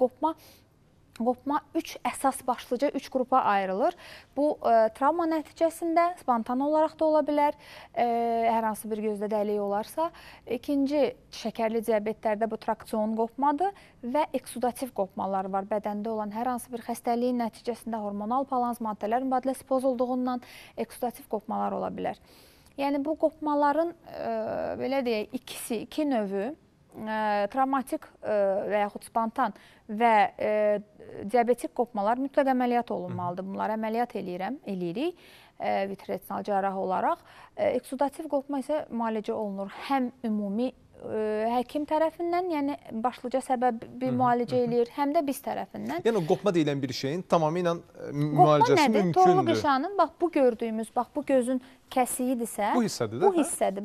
qopma 3 əsas başlıca 3 qrupa ayrılır. Bu, travma nəticəsində spontan olaraq da ola bilər, hər hansı bir gözdə dəliyi olarsa. İkinci, şəkərli diabetlərdə bu traksion qopmadır və eksudativ qopmalar var. Bədəndə olan hər hansı bir xəstəliyin nəticəsində hormonal balans, maddələr mübadiləsi pozulduğundan eksudativ qopmalar ola bilər. Yəni, bu qopmaların, belə deyək, iki növü, travmatik və yaxud spontan və diabetik qopmalar mütləq əməliyyat olunmalıdır. Bunları əməliyyat eləyirik vitresinal cərrah olaraq. Eksudativ qopma isə müalicə olunur həm ümumi həkim tərəfindən, yəni başlıca səbəbi müalicə eləyir, həm də biz tərəfindən.
Yəni, qopma deyilən bir şeyin tamamilə müalicəsi mümkündür.
Torluq işanın, bax, bu gördüyümüz, bax, bu gözün kəsiyidirsə,
bu hissədir də?
Bu hissədir,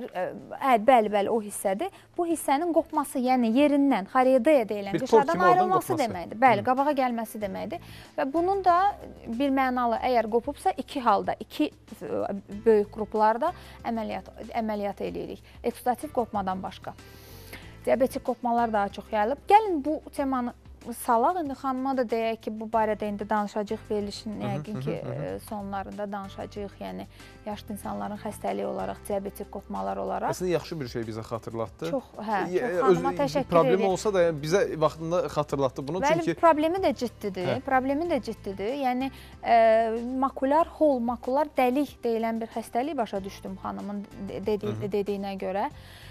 bəli, bəli, o hissədir. Bu hissənin qopması, yəni yerindən, xarideya deyilən, qışardan ayrılması deməkdir. Bəli, qabağa gəlməsi deməkdir. Və bunun da bir mənalı, əgər qopubsa, iki halda, iki böyük qruplarda əməliyyat eləyirik. Eksudativ qopmadan başqa. Diabetik qopmalar daha çox yayılıb. Gəlin bu temanı salaq, indi xanıma da deyək ki, bu barədə indi danışacaq verilişin, yəqin ki, sonlarında danışacaq, yəni yaşlı insanların xəstəliyi olaraq, diabetik qopmalar olaraq.
Əslində, yaxşı bir şey bizə xatırlatdı.
Çox xanıma təşəkkür edir.
Problem olsa da bizə vaxtında xatırlatdı bunu.
Bəli, problemi də ciddidir. Yəni, makulyar hol, makulyar dəlik deyilən bir xəstəlik başa düşdüm xanımın dediyinə görə.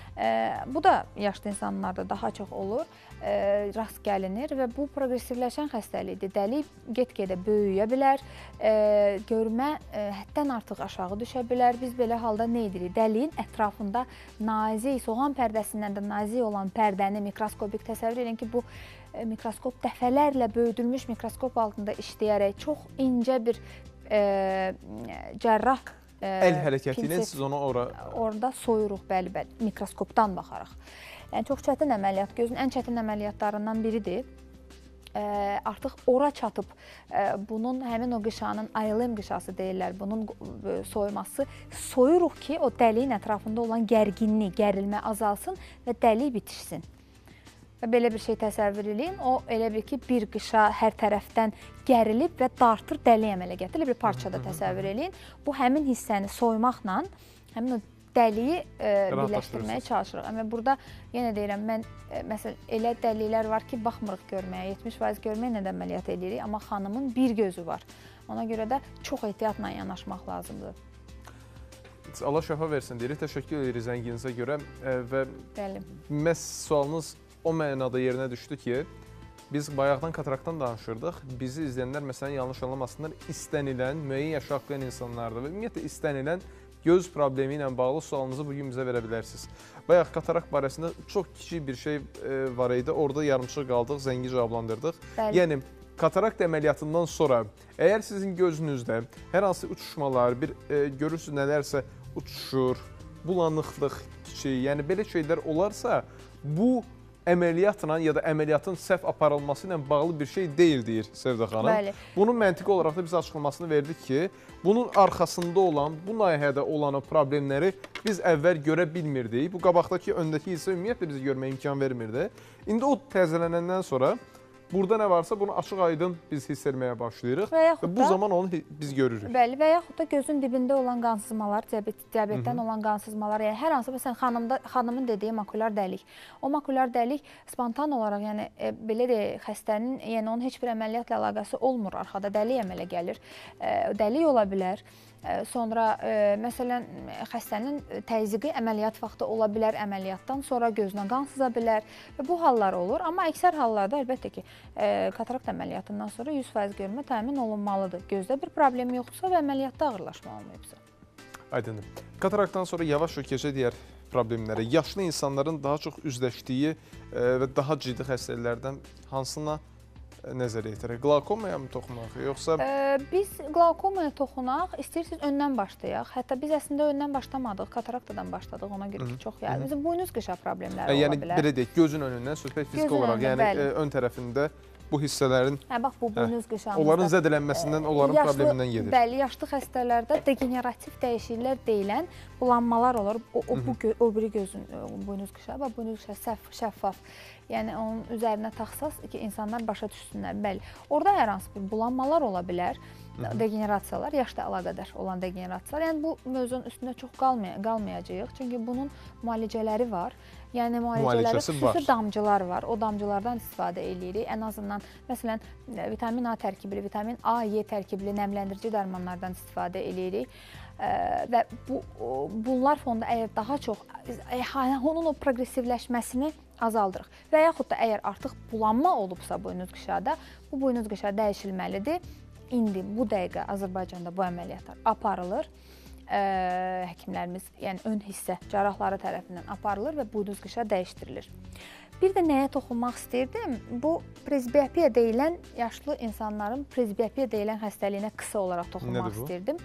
Bu da yaşlı insanlarda daha çox olur, rast gəlinir və bu progresivləşən xəstəlikdir. Dəlik get-gedə böyüyə bilər, görmə həddən artıq aşağı düşə bilər. Biz belə halda nə edirik? Dəliyin ətrafında nazik, soğan pərdəsindən də nazik olan pərdəni mikroskopik təsəvvür edin ki, bu mikroskop dəfələrlə böyüdülmüş mikroskop altında işləyərək çox incə bir cərrah
əl hərəkəti ilə siz onu
orada soyuruq, bəli, mikroskopdan baxaraq. Yəni, çox çətin əməliyyat, gözün ən çətin əməliyyatlarından biridir. Artıq ora çatıb, bunun həmin o qışanın, ayılım qışası deyirlər, bunun soyması, soyuruq ki, o dəliyin ətrafında olan gərginlik, gərilmə azalsın və dəlik bitişsin. Və belə bir şey təsəvvür edin, o elə bir ki, bir qışa hər tərəfdən gərilib və dartır, dəliyə əmələ gətirir, bir parçada təsəvvür edin. Bu, həmin hissəni soymaqla, həmin o dəliyi birləşdirməyə çalışırıq. Amma burada, yenə deyirəm, mən, məsələn, elə dəliklər var ki, baxmırıq görməyə, 70% görməklə də əməliyyat edirik, amma xanımın bir gözü var. Ona görə də çox ehtiyatla yanaşmaq lazımdır.
Allah şəfa versin deyirik. Təşəkkür edirik zənginizə görə və
Bəli.
məhz sualınız o mənada yerinə düşdü ki, biz bayaqdan kataraktdan danışırdıq. Bizi izləyənlər məsələn yanlış anlamasınlar, istənilən, müəyyən yaşa haqlayan insanlardır və ümumiyyətlə istənilən göz problemi ilə bağlı sualınızı bugün bizə verə bilərsiniz. Bayaq katarakt barəsində çox kiçik bir şey var idi. Orada yarımçıq qaldıq, zəngi cavablandırdıq.
Bəli.
Yəni, katarakt əməliyyatından sonra əgər sizin gözünüzdə hər hansı uçuşmalar, görürsünüz nələrsə uçuşur, bulanıqlıq kiçik, yəni belə şeylər olarsa, bu əməliyyatla ya da əməliyyatın səhv aparılması ilə bağlı bir şey deyil, deyir Sevdə xanım.
Bəli.
Bunun məntiqi olaraq da biz açıqlamasını verdik ki, bunun arxasında olan, bu layihədə olan problemləri biz əvvəl görə bilmirdik. Bu qabaqdakı, öndəki isə ümumiyyətlə bizi görməyə imkan vermirdi. İndi o təzələnəndən sonra burada nə varsa bunu açıq-aydın biz hiss etməyə başlayırıq və bu zaman onu biz görürük.
Bəli, və yaxud da gözün dibində olan qansızmalar, diabetdən olan qansızmalar, yəni hər hansı, məsələn, xanımın dediyi makulyar dəlik. O makulyar dəlik spontan olaraq, yəni belə deyək, xəstənin, yəni onun heç bir əməliyyatla əlaqəsi olmur, arxada dəlik əmələ gəlir. Dəlik ola bilər. Sonra, məsələn, xəstənin təzyiqi əməliyyat vaxtı ola bilər, əməliyyatdan sonra gözünə qan sıza bilər və bu hallar olur. Amma əksər hallarda əlbəttə ki, katarakt əməliyyatından sonra 100% görmə təmin olunmalıdır. Gözdə bir problem yoxdursa və əməliyyatda ağırlaşma olmayıbsa.
Aydındır. Kataraktdan sonra yavaş-yavaş keçək digər problemlərə. Yaşlı insanların daha çox üzləşdiyi və daha ciddi xəstəliklərdən hansına nəzər yetirək? Qlaukomaya mı toxunaq, yoxsa?
Biz qlaukomaya toxunaq, istəyirsiniz öndən başlayaq. Hətta biz əslində öndən başlamadıq, kataraktadan başladıq, ona görə ki, çox yayılır. Bizim buynuz qışa problemləri ola bilər.
Yəni, belə deyək, gözün önündən, söhbət fiziki olaraq, yəni ön tərəfində bu hissələrin,
bax, bu buynuz qışamızda,
onların zədələnməsindən, onların problemindən gedir.
Bəli, yaşlı xəstələrdə degenerativ dəyişikliklər deyilən bulanmalar olur. O biri gözün buynuz qışa, bax, buynuz qışa şəffaf. Yəni, onun üzərinə taxsaz ki, insanlar başa düşsünlər. Bəli, orada hər hansı bir bulanmalar ola bilər, degenerasiyalar, yaşla əlaqədar olan degenerasiyalar. Yəni, bu mövzunun üstündə çox qalmayacağıq, çünki bunun müalicələri var. Yəni, müalicələri xüsusi damcılar var. O damcılardan istifadə edirik. Ən azından, məsələn, vitamin A tərkibli, vitamin A, Y tərkibli nəmləndirici dərmanlardan istifadə edirik. Və bunlar fonda əgər daha çox, onun o progressivləşməsini azaldırıq. Və yaxud da əgər artıq bulanma olubsa buynuz qışada, bu buynuz qışa dəyişilməlidir. İndi, bu dəqiqə Azərbaycanda bu əməliyyatlar aparılır. Həkimlərimiz, yəni ön hissə cərrahları tərəfindən aparılır və buynuz qışa dəyişdirilir. Bir də nəyə toxunmaq istəyirdim? Bu presbiyopiya deyilən, yaşlı insanların presbiyopiya deyilən xəstəliyinə qısa olaraq toxunmaq istəyirdim.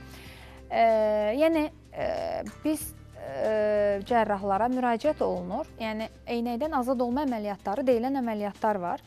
Yəni, biz cərrahlara müraciət olunur. Yəni, eynəkdən azad olma əməliyyatları deyilən əməliyyatlar var.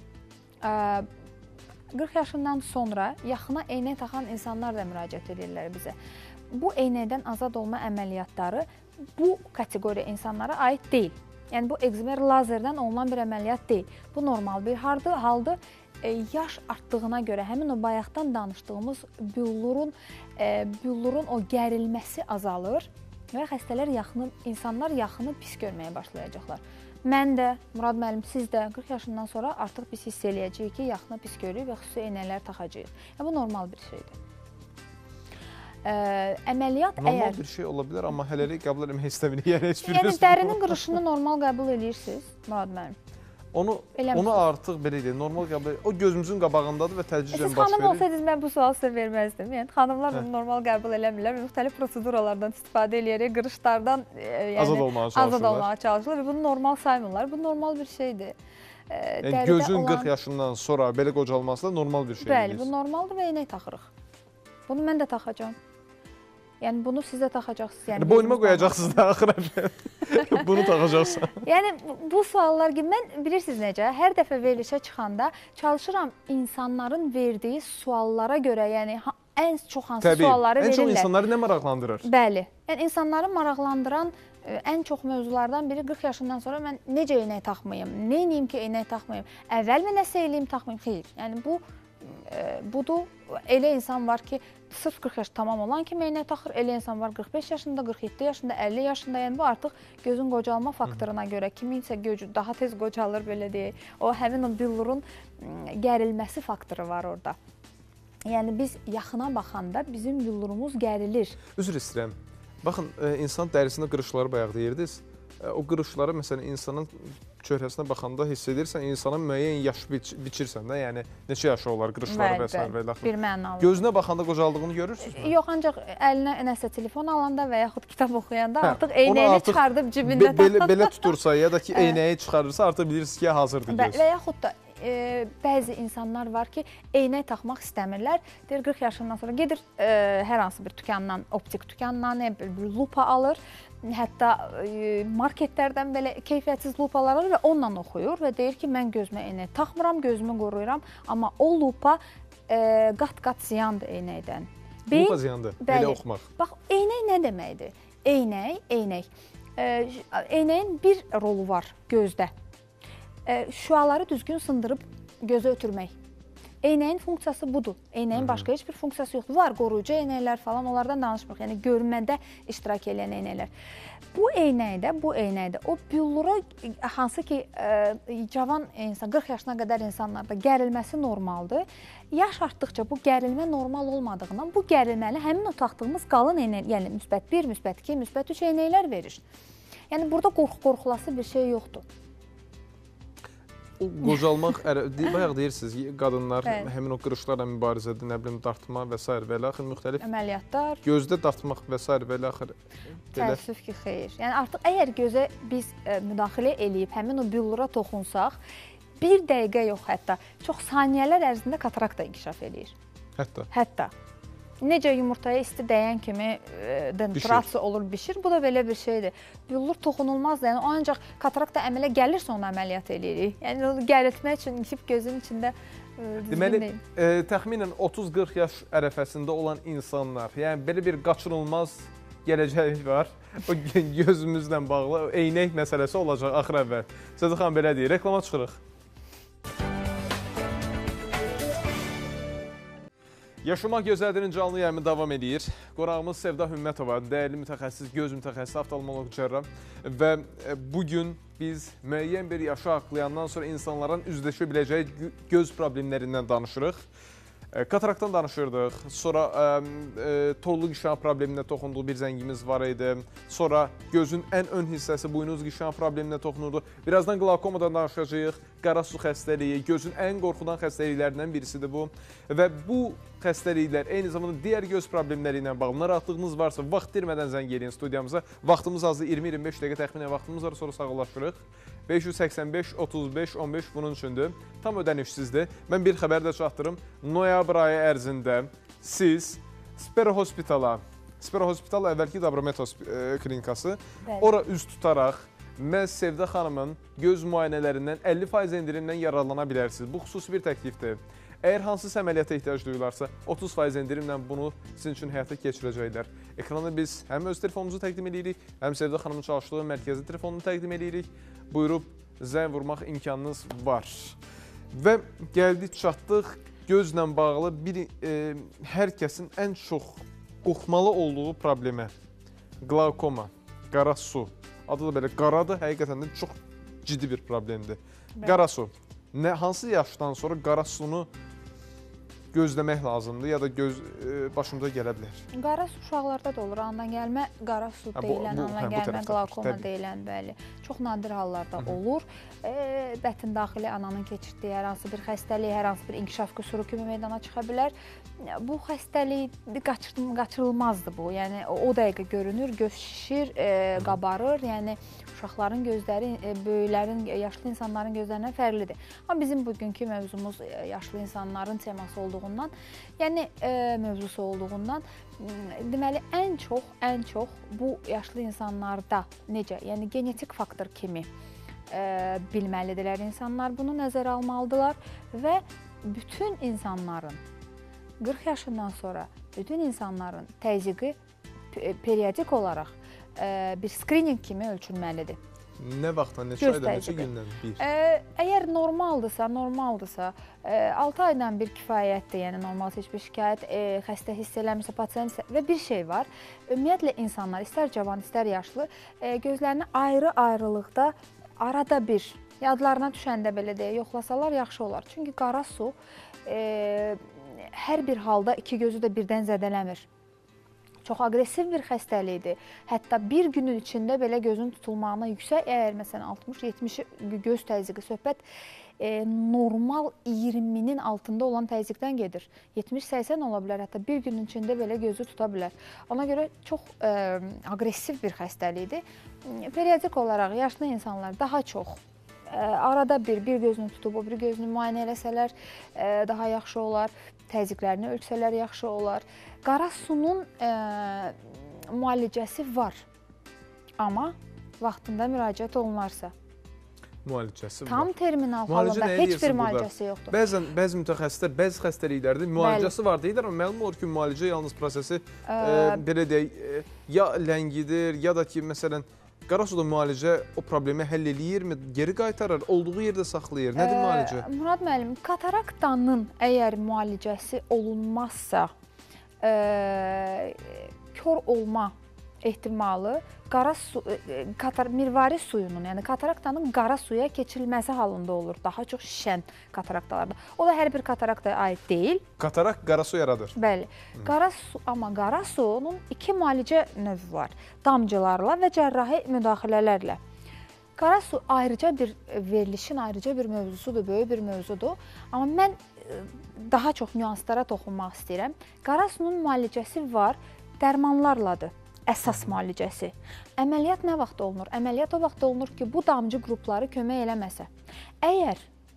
40 yaşından sonra yaxına eynək taxan insanlar da müraciət edirlər bizə. Bu eynəkdən azad olma əməliyyatları bu kateqoriya insanlara aid deyil. Yəni, bu ekzimer lazerdən olunan bir əməliyyat deyil. Bu normal bir haldır. Yaş artdığına görə həmin o bayaqdan danışdığımız büllurun o gərilməsi azalır və insanlar yaxını pis görməyə başlayacaqlar. Mən də, Murad müəllim, siz də 40 yaşından sonra artıq biz hiss eləyəcəyik ki, yaxını pis görürük və xüsusi eynəklər taxacağıq. Bu normal bir şeydir. Əməliyyat
normal bir şey ola bilər, amma hələlik qəbul etmək istəmirik.
Yəni, dərinin qırışını normal qəbul edirsiniz, Murad müəllim?
Onu artıq belə deyək, normal qəbul edir. O gözümüzün qabağındadır və tədricən baş verir.
Siz xanım olsaydınız, mən bu sualı sizə verməzdim. Yəni, xanımlar bunu normal qəbul eləmirlər və müxtəlif proseduralardan istifadə eləyərək qırışlardan
azad olmağa
çalışırlar və bunu normal saymırlar. Bu normal bir şeydir.
Gözün 40 yaşından sonra belə qocalması da normal bir şeydir.
Bəli, bu normaldır və eynək taxırıq. Bunu mən də taxacağım. Yəni, bunu siz də taxacaqsınız. Yəni,
boynuma qoyacaqsınız da axıra. Bunu taxacaqsın.
Yəni, bu suallar ki, mən bilirsiniz necə, hər dəfə verilişə çıxanda çalışıram insanların verdiyi suallara görə, yəni ən çox hansı sualları verirlər.
Ən çox insanları nə maraqlandırır?
Bəli. Yəni, insanları maraqlandıran ən çox mövzulardan biri 40 yaşından sonra mən necə eynək taxmayım, nə edeyim ki, eynək taxmayım, əvvəlmi nəsə eləyim, taxmayım, xeyr. Yəni, budur. Elə insan var ki, sırf 40 yaş tamam olan kimi eynək taxır, elə insan var 45 yaşında, 47 yaşında, 50 yaşında, yəni bu artıq gözün qocalma faktoruna görə, kiminsə gözü daha tez qocalır, belə deyək, o həmin o büllurun gərilməsi faktoru var orada. Yəni biz yaxına baxanda bizim büllurumuz gərilir.
Üzr istəyirəm, Baxın, insan dərisində qırışları bayaq deyirdiniz. O qırışları məsələn insanın çöhrəsinə baxanda hiss edirsən, insana müəyyən yaş biçirsən də, yəni neçə yaşı olar qırışları və s. və
bir mənalı.
Gözünə baxanda qocaldığını görürsünüzmü?
Yox, ancaq əlinə nəsə telefon alanda və yaxud kitab oxuyanda artıq eynəyini çıxardıb cibində
belə tutursa ya da ki, eynəyi çıxarırsa artıq bilirsiniz ki, hazırdır göz.
Və yaxud da bəzi insanlar var ki, eynək taxmaq istəmirlər. Deyir 40 yaşından sonra gedir hər hansı bir dükandan, optik dükandan bir lupa alır. Hətta marketlərdən belə keyfiyyətsiz lupalar alır və onunla oxuyur və deyir ki, mən gözümə eynək taxmıram, gözümü qoruyuram. Amma o lupa qat-qat ziyandır eynəkdən.
Lupa ziyandır, belə oxumaq.
Bax, eynək nə deməkdir? Eynək. Eynəyin bir rolu var gözdə. Şüaları düzgün sındırıb gözə ötürmək. Eynəyin funksiyası budur. Eynəyin başqa heç bir funksiyası yoxdur. Var qoruyucu eynəklər falan, onlardan danışmırıq. Yəni görmədə iştirak edən eynəklər. Bu eynəkdə o billura hansı ki cavan insan, 40 yaşına qədər insanlarda gərilməsi normaldır. Yaş artdıqca bu gərilmə normal olmadığından bu gərilməni həmin o taxdığımız qalın eynək, yəni müsbət 1, müsbət 2, müsbət 3 eynəklər verir. Yəni burada qorxulası bir şey yoxdur.
Qocalmaq, bayaq deyirsiniz, qadınlar həmin o qırışlarla mübarizədə, nə bilim, dartma və s. və l. müxtəlif
əməliyyatlar,
gözdə dartmaq və s. və l.
Təəssüf ki, xeyr. Yəni artıq əgər gözə biz müdaxilə eləyib həmin o billura toxunsaq, bir dəqiqə yox hətta, çox saniyələr ərzində katarakta inkişaf eləyir. Hətta. Necə yumurtaya isti dəyən kimi denutrasiya olur, bişir. Bu da belə bir şeydir. Billur toxunulmazdır. Yəni, o ancaq katarakta əmələ gəlirsə onu əməliyyat eləyirik. Yəni, onu gəriltmək üçün gözün içində
deməli, təxminən 30-40 yaş ərəfəsində olan insanlar, yəni belə bir qaçınılmaz gələcək var. O gözümüzlə bağlı eynək məsələsi olacaq axır əvvəl. Sədə xanım belə deyir, reklama çıxırıq. Yaşamaq gözəldirinin canlı yayımı davam edir. Qonağımız Sevda Hümmətova, dəyərli mütəxəssis, göz mütəxəssisi, oftalmoloq cərrah və bugün biz müəyyən bir yaşı haqlayandan sonra insanların üzləşə biləcəyi göz problemlərindən danışırıq. Kataraktdan danışırdıq, sonra torlu qişan probleminə toxunduğu bir zəngimiz var idi. Sonra gözün ən ön hissəsi buynuz qişan probleminə toxunurdu. Birazdan qlaukomadan danışacağıq. Qara su xəstəliyi, gözün ən qorxudan xəstəliklərindən birisidir bu. Və bu xəstəliklər eyni zamanda digər göz problemləri ilə bağlı. Narahatlığınız varsa, vaxt dirmədən zəng edin studiyamıza. Vaxtımız azdır, 20-25 dəqiqə təxminən vaxtımız var, sonra sağollaşırıq. 585-35-15 bunun üçündür. Tam ödənişsizdir. Mən bir xəbər də çatdırım. Noyabr ayı ərzində siz Spera Hospitala əvvəlki Dabromet klinikası, ora üz tutaraq məhz Sevda xanımın göz müayinələrindən 50% endirimlə yararlana bilərsiniz. Bu xüsusi bir təklifdir. Əgər hansısa əməliyyata ehtiyac duyularsa, 30% endirimlə bunu sizin üçün həyata keçirəcəklər. Ekranda biz həm öz telefonumuzu təqdim edirik, həm Sevda xanımın çalışdığı mərkəzi telefonunu təqdim edirik. Buyurub zəng vurmaq imkanınız var. Və gəldik, çatdıq gözlə bağlı hər kəsin ən çox qorxmalı olduğu problemə. Glaukoma, qara su. Adı da belə qaradır, həqiqətən də çox ciddi bir problemdir. Qara su. Hansı yaşdan sonra qara sunu gözləmək lazımdır ya da başımıza gələ bilər?
Qara su uşaqlarda da olur. Andan gəlmə qara su deyilən, andan gəlmə glaukoma deyilən, bəli. Çox nadir hallarda olur. Bətin daxili ananın keçirdiyi hər hansı bir xəstəlik, hər hansı bir inkişaf qüsuru kimi meydana çıxa bilər. Bu xəstəlik qaçırılmazdır bu. Yəni o dəqiqə görünür, göz şişir, qabarır. Yəni uşaqların gözləri böyüklərin, yaşlı insanların gözlərindən fərqlidir. Amma bizim bugünkü mövzumuz yaşlı insanların teması olduğundan, yəni mövzusu olduğundan, deməli ən çox bu yaşlı insanlarda necə, yəni genetik faktor kimi bilməlidirlər insanlar, bunu nəzərə almalıdırlar və bütün insanların 40 yaşından sonra bütün insanların təzyiqi periodik olaraq bir skrining kimi ölçülməlidir.
Nə vaxtdan, neçə aydan, neçə gündən bir?
Əgər normaldırsa, 6 aydan bir kifayətdir, yəni normal heç bir şikayət, xəstə hiss eləmirsə, pasiyent və bir şey var. Ümumiyyətlə insanlar, istər cavan, istər yaşlı, gözlərini ayrı-ayrılıqda arada bir, yadlarına düşəndə belə deyə yoxlasalar yaxşı olar. Çünki qara su hər bir halda iki gözü də birdən zədələmir. Çox aqressiv bir xəstəlikdir. Hətta bir günün içində belə gözün tutulmağına yüksək, əgər məsələn 60-70 göz təzyiqi söhbət normal 20-nin altında olan təzyiqdən gedir. 70-80 ola bilər, hətta bir günün içində belə gözü tuta bilər. Ona görə çox aqressiv bir xəstəlikdir. Periodik olaraq yaşlı insanlar daha çox arada bir gözünü tutub, o bir gözünü müayinə eləsələr daha yaxşı olar, təzyiqlərini ölçsələr yaxşı olar. Qara sunun müalicəsi var, amma vaxtında müraciət olunarsa.
Müalicəsi var.
Tam terminal halında heç bir müalicəsi yoxdur.
Bəzi mütəxəssislər, bəzi xəstəliklərdə müalicəsi var deyirlər, amma məlum olur ki, müalicə yalnız prosesi belə deyək, ya ləngidir, ya da ki, məsələn, qara suda müalicə o problemi həll eləyirmi, geri qaytarır, olduğu yerdə saxlayır. Nədir müalicə?
Murad müəllim, kataraktanın əgər müalicəsi olunmazsa, kör olma ehtimalı mirvari suyunun, yəni kataraktanın qara suya keçirilməsi halında olur. Daha çox şişən kataraktalarda. O da hər bir kataraktaya aid deyil.
Katarak qara su yaradır.
Bəli. Amma qara sunun iki müalicə növü var. Damcılarla və cərrahi müdaxilələrlə. Qara su ayrıca bir verilişin ayrıca bir mövzusudur, böyük bir mövzudur. Amma mən daha çox nüanslara toxunmaq istəyirəm. Qara sunun müalicəsi var, dərmanlarladır. Əsas müalicəsi. Əməliyyat nə vaxt olunur? Əməliyyat o vaxt olunur ki, bu damcı qrupları kömək eləməsə. Əgər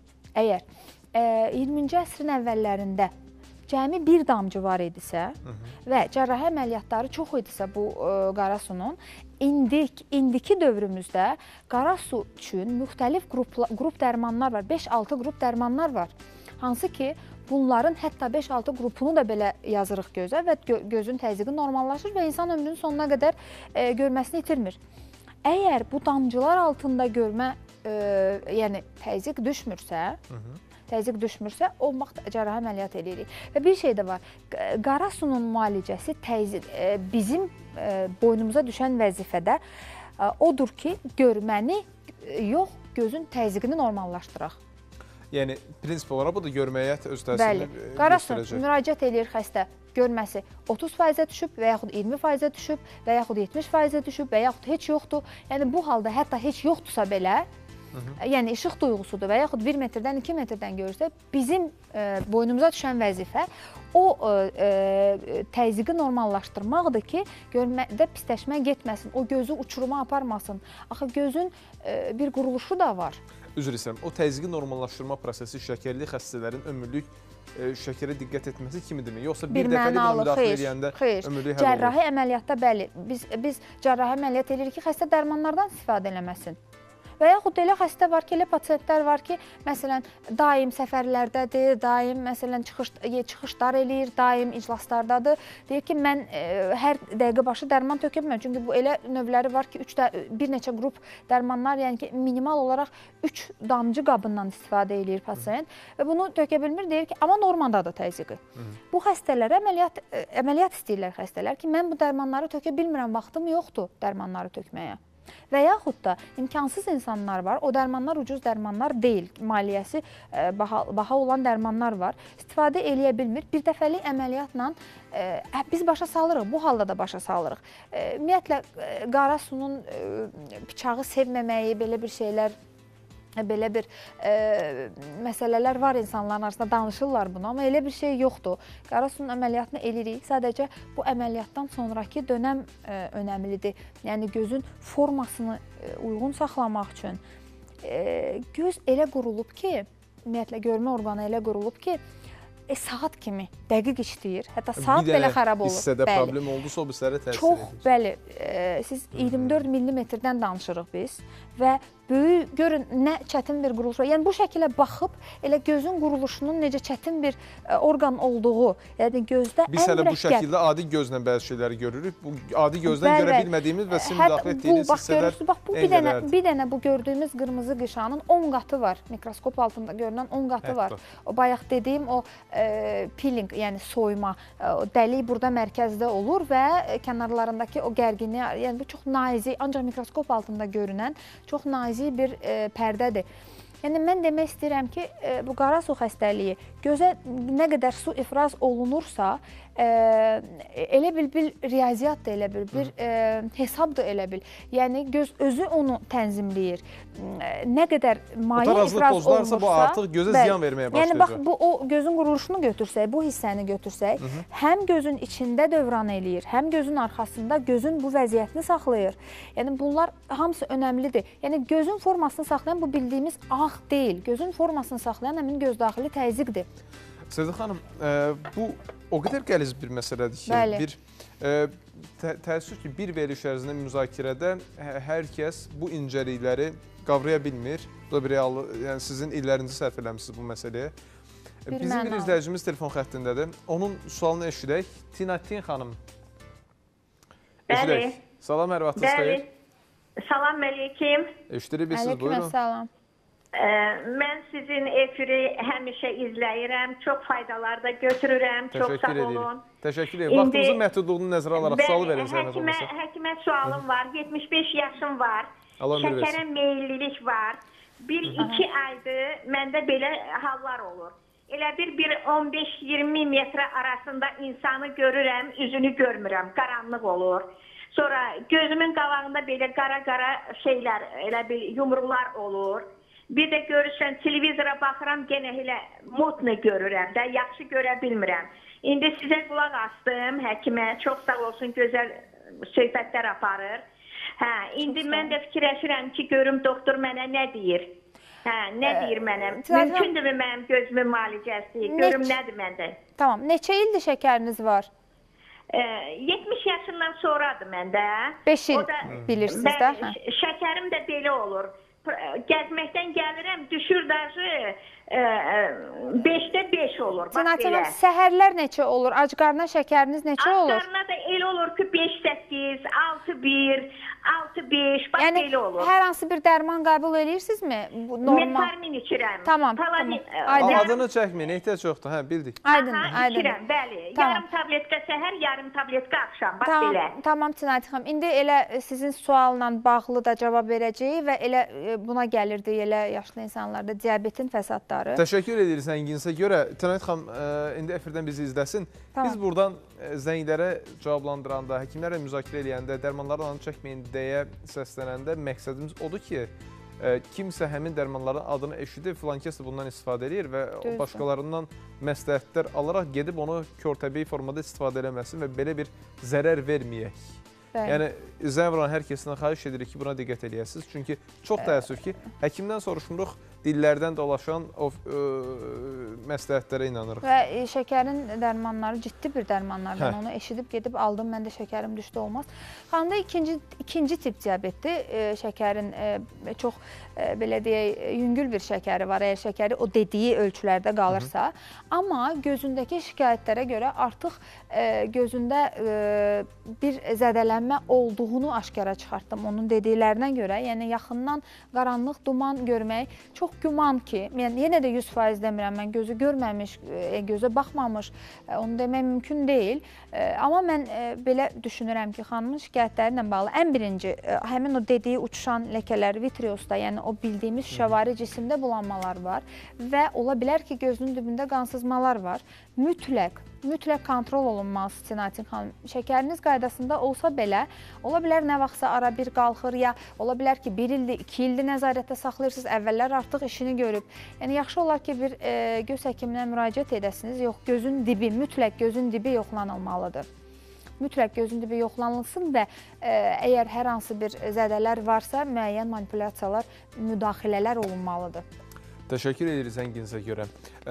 20-ci əsrin əvvəllərində cəmi bir damcı var idisə və cərrahi əməliyyatları çox idisə bu qara sunun, indiki dövrümüzdə qara su üçün müxtəlif qrup dərmanlar var, 5-6 qrup dərmanlar var. Hansı ki, bunların hətta 5-6 qrupunu da belə yazırıq gözə və gözün təzyiqi normallaşır və insan ömrünün sonuna qədər görməsini itirmir. Əgər bu damcılar altında görmə, yəni təzyiq düşmürsə, o vaxt cərrahi əməliyyat edirik. Və bir şey də var, qara sunun müalicəsi bizim boynumuza düşən vəzifədə odur ki, görməni yox, gözün təzyiqini normallaşdıraq.
Yəni, prinsip olaraq bu da görməyə öz təsirini göstərəcək.
Qara su müraciət edir xəstə, görməsi 30%-ə düşüb və yaxud 20%-ə düşüb və yaxud 70%-ə düşüb və yaxud heç yoxdur. Yəni, bu halda hətta heç yoxdursa belə, yəni işıq duyğusudur və yaxud 1 metrdən 2 metrdən görürsə, bizim boynumuza düşən vəzifə o təzyiqi normallaşdırmaqdır ki, görmədə pisləşmə getməsin, o gözü uçuruma aparmasın. Axı gözün bir quruluşu da var.
Üzr istəyirəm, o təzyiqi normallaşdırma prosesi şəkərli xəstələrin ömürlük şəkərə diqqət etməsi kimidirmi? Yoxsa bir dəfəli buna müdaxilə edəndə ömürlük həll olur?
Cərrahi əməliyyatda bəli, biz cərrahi əməliyyat edirik ki, xəstə dərmanlardan istifadə eləməsin. Və yaxud elə xəstə var ki, elə pasiyentlər var ki, məsələn, daim səfərlərdədir, daim məsələn çıxışlar eləyir, daim iclaslardadır. Deyir ki, mən hər dəqiqə başı dərman tökə bilməm. Çünki bu elə növləri var ki, bir neçə qrup dərmanlar, yəni ki, minimal olaraq 3 damcı qabından istifadə eləyir pasiyent və bunu tökə bilmir, deyir ki, amma normadadır təzyiqi. Bu xəstələrə əməliyyat istəyirlər xəstələr ki, mən bu dərmanları tökə bilmirəm, vaxtım yoxdur dərmanları tökməyə. Və yaxud da imkansız insanlar var, o dərmanlar ucuz dərmanlar deyil, maliyyəsi baha olan dərmanlar var, istifadə eləyə bilmir. Bir dəfəlik əməliyyatla biz başa salırıq, bu halda da başa salırıq. Ümumiyyətlə, qara sunun bıçağı sevməməyi, belə bir şeylər, belə bir məsələlər var insanların arasında, danışırlar bunu, amma elə bir şey yoxdur. Qara sunun əməliyyatını eləyirik, sadəcə bu əməliyyatdan sonraki dönəm önəmlidir. Yəni, gözün formasını uyğun saxlamaq üçün göz elə qurulub ki, ümumiyyətlə, görmə orqanı elə qurulub ki, saat kimi dəqiq işləyir, hətta saat belə xarab olur.
Bir dənə hissədə problem oldusa, o hissələrə təsir edir.
Çox, bəli, siz 24 millimetrdən danışırıq biz və böyük, görün, nə çətin bir quruluş var. Yəni, bu şəkilə baxıb, elə gözün quruluşunun necə çətin bir orqan olduğu, yəni gözdə ən mürəkkəb.
Biz hələ bu şəkildə adi gözlə bəzi şeyləri görürük. Bu adi gözdən görə bilmədiyimiz və sizin müdaxilə etdiyiniz hissələr
enqələrdir. Bir dənə bu gördüyümüz qırmızı qışanın 10 qatı var. Mikroskop altında görünən 10 qatı var. O bayaq dediyim o peeling, yəni soyma, dəlik burada mərkəzdə olur və kənarlarındakı o gərginliyə, yəni bu çox nazik, ancaq mikroskop altında görünən çox nazik bir pərdədir. Yəni, mən demək istəyirəm ki, bu qara su xəstəliyi gözə nə qədər su ifraz olunursa, elə bir riyaziyyat da elə bir hesab da elə bil. Yəni göz özü onu tənzimləyir. Nə qədər maye ifraz olunursa,
bu artıq gözə ziyan verməyə başlayacaq.
Yəni bax, bu o gözün quruluşunu götürsək, bu hissəni götürsək, həm gözün içində dövran eləyir, həm gözün arxasında gözün bu vəziyyətini saxlayır. Yəni bunlar hamısı önəmlidir. Yəni gözün formasını saxlayan bu bildiyimiz ağ deyil. Gözün formasını saxlayan həmin gözdaxili təzyiqdir.
Sevda xanım, bu o qədər qəliz bir məsələdir ki, təəssüf ki, bir veriliş ərzində müzakirədə hər kəs bu incəlikləri qavraya bilmir. Bu da bir real, yəni sizin illərinizi sərf eləmişsiniz bu məsələyə. Bizim bir izləyicimiz telefon xəttindədir. Onun sualını eşidək. Tinatin xanım.
Bəli.
Salam, hər vaxtınız xeyir.
Salam əleykum.
Eşidirik, siz buyurun.
Əleykum,
mən sizin efiri həmişə izləyirəm, çox faydalar da götürürəm, çox sağ olun.
Təşəkkür edirəm. Vaxtımızın məhdudluğunu nəzərə alaraq sualı verin zəhmət olmasa.
Həkimə sualım var, 75 yaşım var, şəkərə meyillilik var. 1-2 aydır məndə belə hallar olur. Elə bir 15-20 metrə arasında insanı görürəm, üzünü görmürəm, qaranlıq olur. Sonra gözümün qabağında belə qara-qara şeylər, elə bir yumrular olur. Bir də görürsən, televizora baxıram, genə elə mutlu görürəm də, yaxşı görə bilmirəm. İndi sizə qulaq astım, həkimə, çox sağ olsun, gözəl söhbətlər aparır. İndi mən də fikirləşirəm ki, görüm doktor mənə nə deyir. Nə deyir mənə? Mümkündürmü mənim gözümün müalicəsi? Görüm nədir məndə?
Tamam, neçə ildir şəkəriniz var?
70 yaşından sonradır məndə.
5 il bilirsiniz də?
Şəkərim də belə olur. Gəzməkdən gəlirəm, düşür daşı 5-də 5 olur.
Tinatin, səhərlər neçə olur? Ac qarnına şəkəriniz neçə olur?
Ac qarnına da elə olur ki, 5-8, 6-1, 6-5, bax belə olur.
Yəni hər hansı bir dərman qəbul edirsinizmi?
Metformin içirəm.
Tamam.
Adını çəkməyin, ehtiyac yoxdur, bildik.
Aydın.
İçirəm, bəli. Yarım tabletka səhər, yarım tabletka axşam, bax belə.
Tamam, Tinatin xanım. İndi elə sizin sualla bağlı da cavab verəcəyik və elə buna gəlirdi, elə yaşlı insanlarda diabetin fəsadları.
Təşəkkür edirik zənginizə görə. Tinatin xanım, indi efirdən bizi izləsin. Biz buradan zənglərə cavablandıranda, həkimlərlə müzakirə eləyəndə, dərmanları alanı çəkməyin deyə səslənəndə məqsədimiz odur ki, kimsə həmin dərmanların adını eşidib, filankəs bundan istifadə edir və başqalarından məsləhətlər alaraq gedib onu körtəbii formada istifadə eləməsin və belə bir zərər verməyək. Yəni, zəng vuran hər kəsindən xahiş edirik ki, buna diqqət eləyəsiniz. Çünki çox təəssüf ki, həkimdən soruşmuruq, dillərdən dolaşan o məsləhətlərə inanırıq.
Və şəkərin dərmanları ciddi bir dərmanlardan, onu eşidib gedib aldım, məndə şəkərim düşdü olmaz. Xanımda ikinci tip diabetdir, şəkərin çox, belə deyək, yüngül bir şəkəri var, əgər şəkəri o dediyi ölçülərdə qalırsa. Amma gözündəki şikayətlərə görə artıq gözündə bir zədələnmə olduğunu aşkara çıxartdım onun dediklərinə görə. Yəni, yaxından qaranlıq, duman görmək çox güman ki, yenə də 100% demirəm, mən gözü görməmiş, gözə baxmamış, onu demək mümkün deyil. Amma mən belə düşünürəm ki, xanımın şikayətləri ilə bağlı ən birinci, həmin o dediyi uçuşan ləkələr, vitriosda, yəni o bildiyimiz şəvari cisimdə bulanmalar var və ola bilər ki, gözünün dibində qansızmalar var. Mütləq kontrol olunmalısı Tinatin xanım. Şəkəriniz qaydasında olsa belə, ola bilər nə vaxtsa ara bir qalxır, ya ola bilər ki, 1 ildir, 2 ildir nəzarətdə saxlayırsınız, əvvəllər artıq işini görüb. Yəni, yaxşı olar ki, bir göz həkiminə müraciət edəsiniz, yox, gözün dibi, mütləq gözün dibi yoxlanılmalıdır. Mütləq gözün dibi yoxlanılsın və əgər hər hansı bir zədələr varsa, müəyyən manipulyasiyalar, müdaxilələr olunmalıdır.
Təşəkkür edirik zənginizə görə.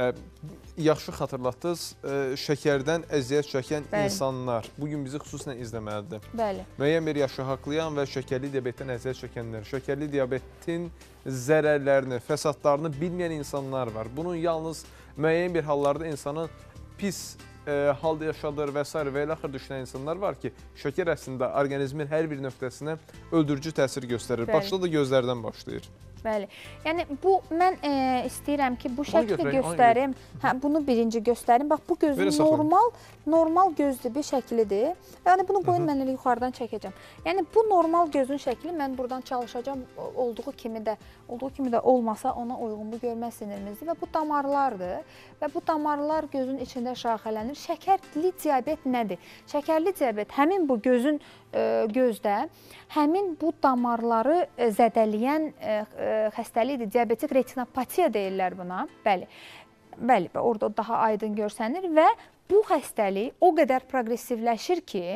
Yaxşı xatırlatdınız, şəkərdən əziyyət çəkən insanlar bugün bizi xüsusən izləməlidir.
Bəli.
Müəyyən bir yaşı haqlayan və şəkərli diabetdən əziyyət çəkənlər, şəkərli diabetin zərərlərini, fəsadlarını bilməyən insanlar var. Bunun yalnız müəyyən bir hallarda insanın pis halda yaşadır və s. və elə axır düşünən insanlar var ki, şəkər əslində orqanizmin hər bir nöqtəsinə öldürücü təsir göstərir. Başda da gözlərdən başlayır.
Bəli. Yəni bu mən istəyirəm ki, bu şəkli göstərim. Hə, bunu birinci göstərim. Bax bu gözün normal gözlü bir şəklidir. Yəni bunu qoyun mən elə yuxarıdan çəkəcəm. Yəni bu normal gözün şəkli mən buradan çalışacağam olduğu kimi də olmasa ona uyğun bu görmə sinirimizdir və bu damarlardır və bu damarlar gözün içində şaxələnir. Şəkərli diabet nədir? Şəkərli diabet həmin bu gözün gözdə həmin bu damarları zədələyən xəstəlikdir. Diabetik retinopatiya deyirlər buna. Bəli. Bəli, orada daha aydın görsənir və bu xəstəlik o qədər proqressivləşir ki,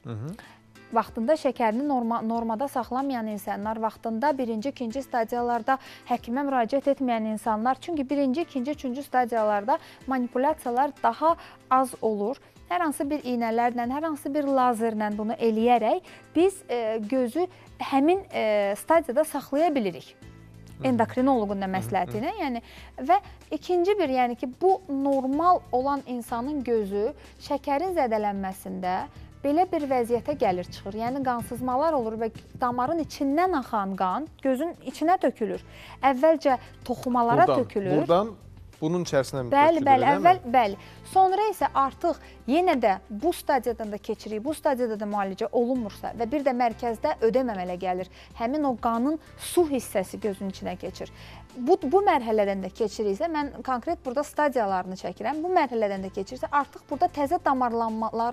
vaxtında şəkərini normada saxlamayan insanlar, vaxtında birinci, ikinci stadiyalarda həkimə müraciət etməyən insanlar, çünki birinci, ikinci, üçüncü stadiyalarda manipulyasiyalar daha az olur. Hər hansı bir iynələrlə, hər hansı bir lazerlə bunu eləyərək biz gözü həmin stadiyada saxlaya bilirik. Endokrinoloqun da məsləhətinə, yəni və ikinci bir, yəni ki, bu normal olan insanın gözü şəkərin zədələnməsində belə bir vəziyyətə gəlir çıxır. Yəni qansızmalar olur və damarın içindən axan qan gözün içinə tökülür. Əvvəlcə toxumalara tökülür.
Buradan bunun içərisinə mi tökülür?
Bəli. Sonra isə artıq yenə də bu stadiyadan da keçirik, bu stadiyada da müalicə olunmursa və bir də mərkəzdə ödəm əmələ gəlir. Həmin o qanın su hissəsi gözün içinə keçir. Bu mərhələdən də keçiriksə, mən konkret burada stadiyalarını çəkirəm. Bu mərhələdən də keçirsə, artıq burada təzə damarlar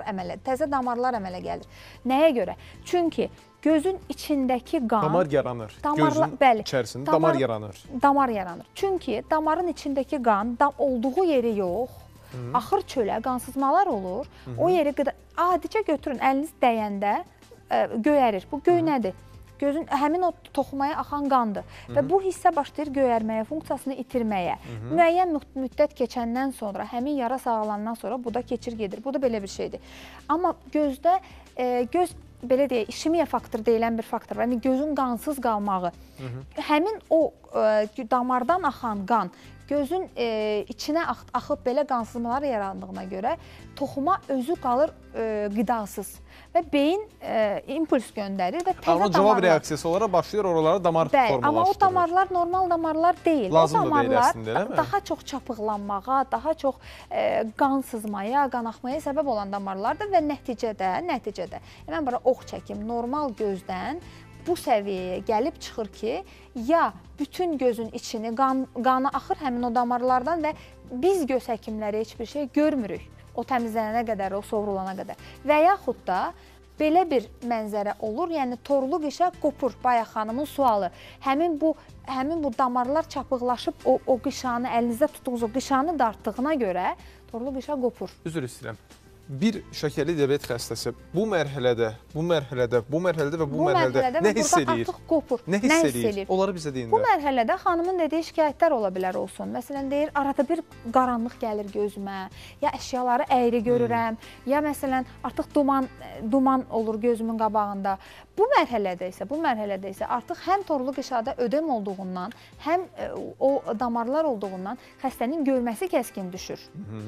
əmələ gəlir. Nəyə görə? Çünki gözün içindəki qan...
Damar yaranır. Gözün içərisində damar yaranır.
Damar yaranır. Çünki damarın içindəki qan olduğu yeri yox, axır çölə, qansızmalar olur. O yeri adicə götürün, əliniz dəyəndə göyərir. Bu göy nədir? Gözün həmin o toxumaya axan qandır və bu hissə başlayır göyərməyə, funksiyasını itirməyə. Müəyyən müddət keçəndən sonra, həmin yara sağalandan sonra bu da keçir gedir. Bu da belə bir şeydir. Amma gözdə, göz belə deyək, işemiya faktor deyilən bir faktor var. Yəni gözün qansız qalmağı, həmin o damardan axan qan gözün içinə axıb belə qansızmalar yarandığına görə toxuma özü qalır qidasız və beyin impuls göndərir və təzə damarlar...
Amma cavab reaksiyası olaraq başlayır oralara damar formalaşdırır.
Amma o damarlar normal damarlar deyil.
Lazım da deyil əslində, elə mi?
Daha çox çapıqlanmağa, daha çox qan sızmaya, qan axmaya səbəb olan damarlardır və nəticədə, mən bura ox çəkim, normal gözdən bu səviyyəyə gəlib çıxır ki, ya bütün gözün içini qanı axır həmin o damarlardan və biz göz həkimləri heç bir şey görmürük. O təmizlənənə qədər, o sovrulana qədər. Və yaxud da belə bir mənzərə olur, yəni torlu qışa qopur, bayaq xanımın sualı. Həmin bu damarlar çapıqlaşıb o qışanı, əlinizdə tutduğunuz o qışanı dartdığına görə torlu qışa qopur.
Üzr istəyirəm. Bir şəkərli diabet xəstəsi bu mərhələdə və bu mərhələdə nə hiss edir?
Artıq qopur.
Nə hiss edir? Onları bizə deyin də.
Bu mərhələdə xanımın dediyi şikayətlər ola bilər olsun. Məsələn, deyir, arada bir qaranlıq gəlir gözümə, ya əşyaları əyri görürəm, ya məsələn, artıq duman olur gözümün qabağında. Bu mərhələdə isə artıq həm torlu qışada ödəm olduğundan, həm o damarlar olduğundan xəstənin görməsi kəskin düşür.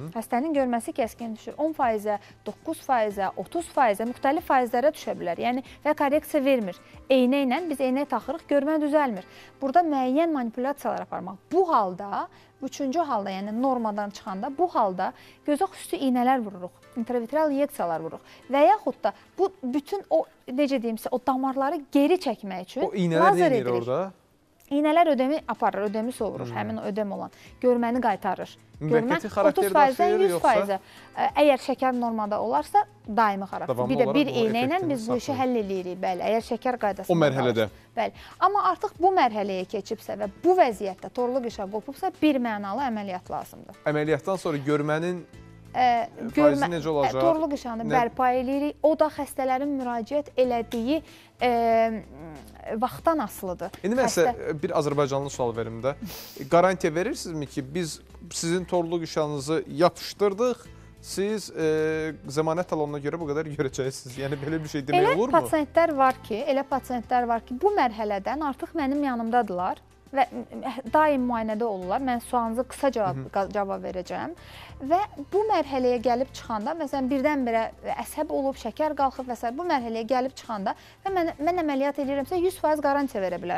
10%, 9%, 30% müxtəlif faizlərə düşə bilər. Yəni və korreksiya vermir. Eynə ilə biz eynə taxırıq, görmə düzəlmir. Burada müəyyən manipulyasiyalar aparmaq. Bu halda, üçüncü halda, yəni normadan çıxanda bu halda gözə xüsusi iynələr vururuq, intravitreal inyeksiyalar vururuq və yaxud da bu bütün o necə deyimsə o damarları geri çəkmək üçün
o iynələr nə edir orada?
İynələr ödəmi aparır, ödəmi sovurur, həmin o ödəm olan görməni qaytarır.
Müvəqqəti xarakter daşıyır,
100%. Əgər şəkər normada olarsa, daimi xarakter. Bir də bir iynə ilə biz bu işi həll edirik, bəli, əgər şəkər qaydasında
o mərhələdə.
Bəli. Amma artıq bu mərhələyə keçibsə və bu vəziyyətdə torlu qışa qopubsa, bir mənalı əməliyyat lazımdır.
Əməliyyatdan sonra görmənin faizi necə olacaq?
Torlu qışanı bərpa edirik. O da xəstələrin müraciət elədiyi vaxtdan asılıdır.
İndi mən sizə bir Azərbaycanlı sual verim də. Garantiya verirsinizmi ki, biz sizin torlu qışanınızı yapışdırdıq, siz zəmanət talonuna görə bu qədər görəcəksiniz. Yəni belə bir şey demək olurmu?
Elə pasiyentlər var ki, bu mərhələdən artıq mənim yanımdadılar və daim müayinədə olurlar. Mən sualınıza qısa cavab verəcəm. Və bu mərhələyə gəlib çıxanda, məsələn, birdən-birə əsəb olub, şəkər qalxıb və s. bu mərhələyə gəlib çıxanda və mən əməliyyat edirəmsə 100% qarantiya verə bilərəm.